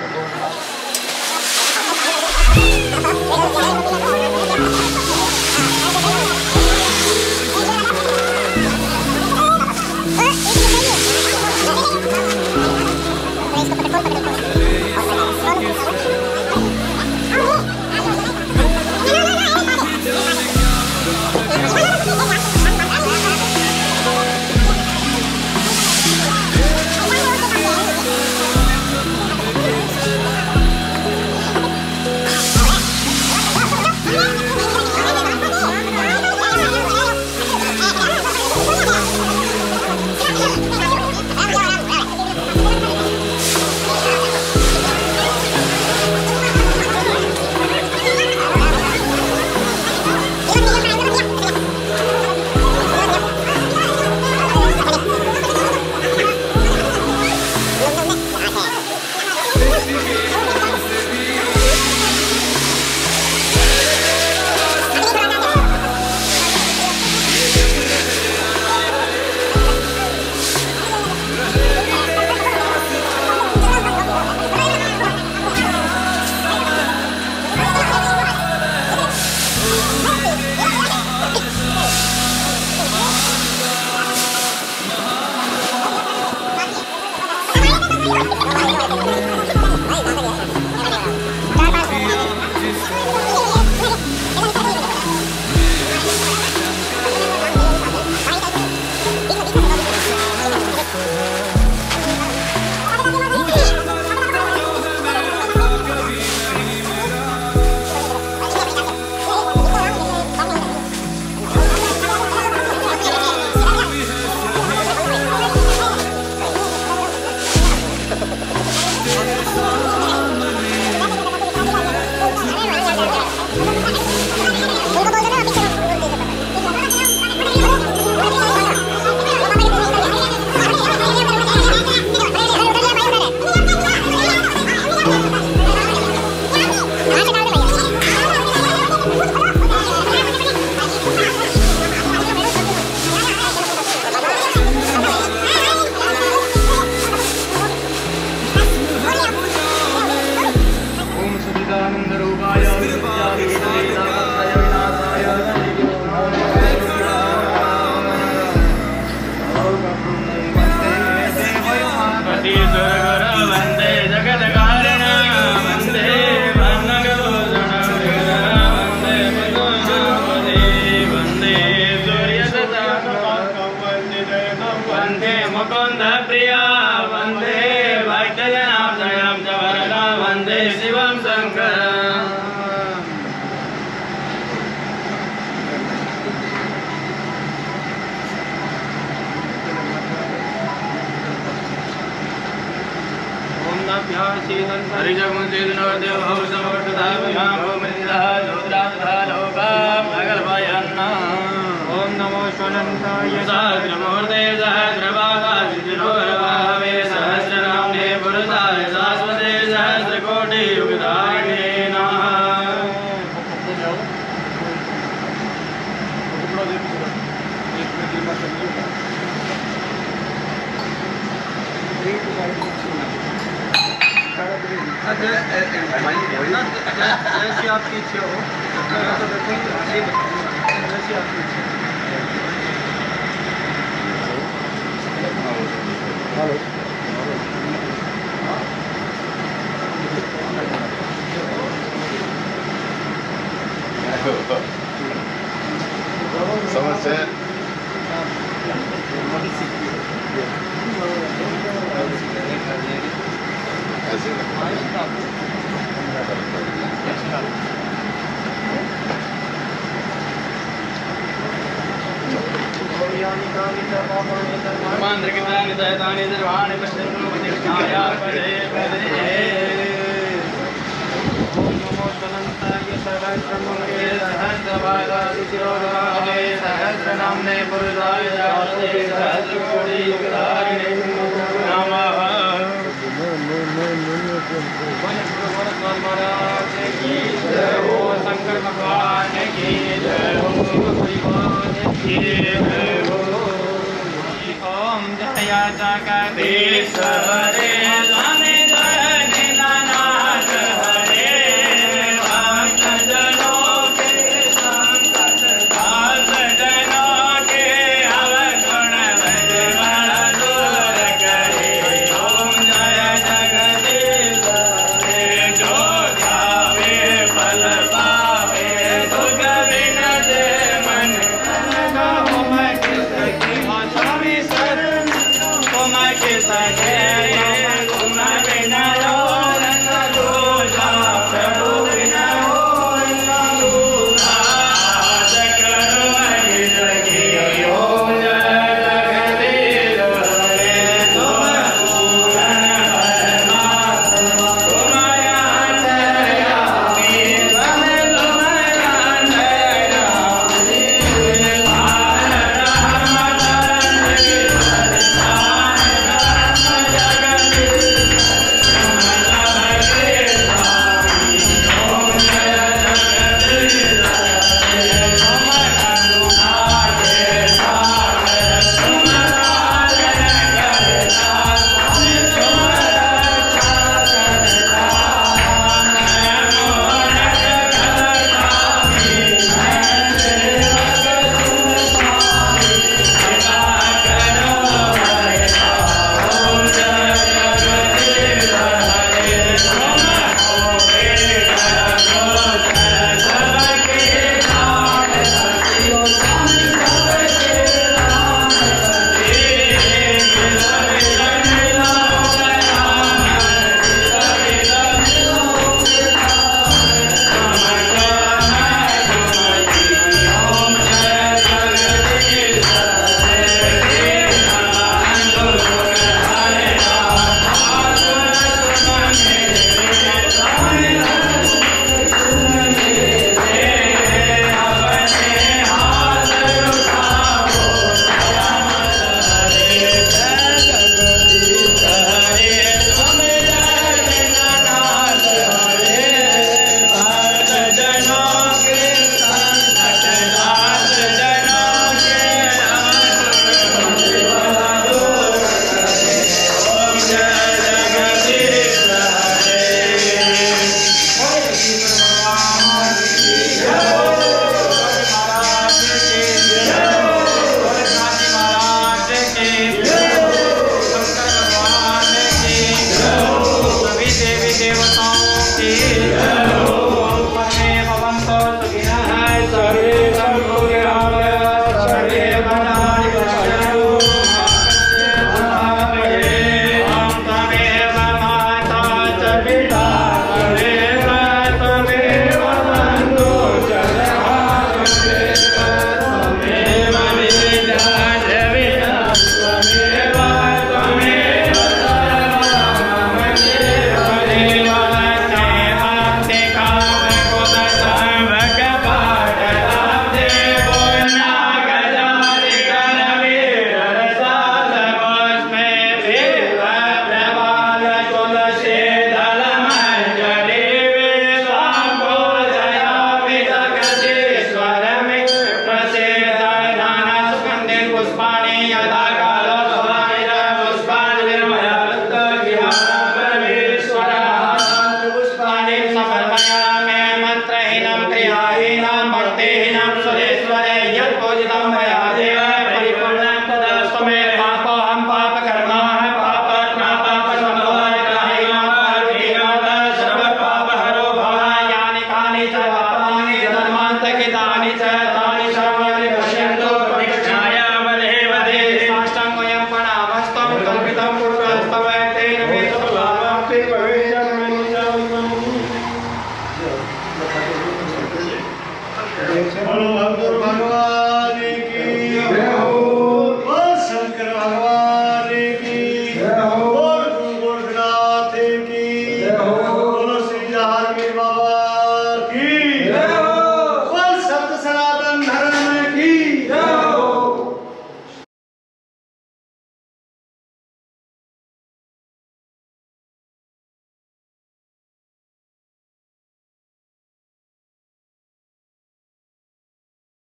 [SPEAKER 4] ओम नमो स्वनंताय सहस्रमूर्ते सहस्रपादाय विष्णुर्भावे सहस्रनाम्ने पुरुषाय शाश्वते सहस्रकोटि युगधारिणे नमः। जैसी आपकी इच्छा हो।
[SPEAKER 2] समस्या ऐसे
[SPEAKER 7] मंत्र की प्राण दयतानि सर्वाणि पश्यन्तु प्रतिष्ठाया पदे पदे ओम नमो तनंताय सहस्रमंगे सहस्रपादादिशिरोधारे सहस्रनाम्ने पुरुषाय जाते सहस्रकोटि युगधारिणे नमः। की जय हो शंकर भगवान की जय हो परिवार की जय हो। ओम जय जगदीश हरे स्वामी जय नीलनाथ हरे भक्तजनों के संकट भक्तजनों के अवगुण भजन दूर करे। ओम जय जगदीश हरे जो ध्यावे फल पावे दुख बिन जे मन को योजितं मया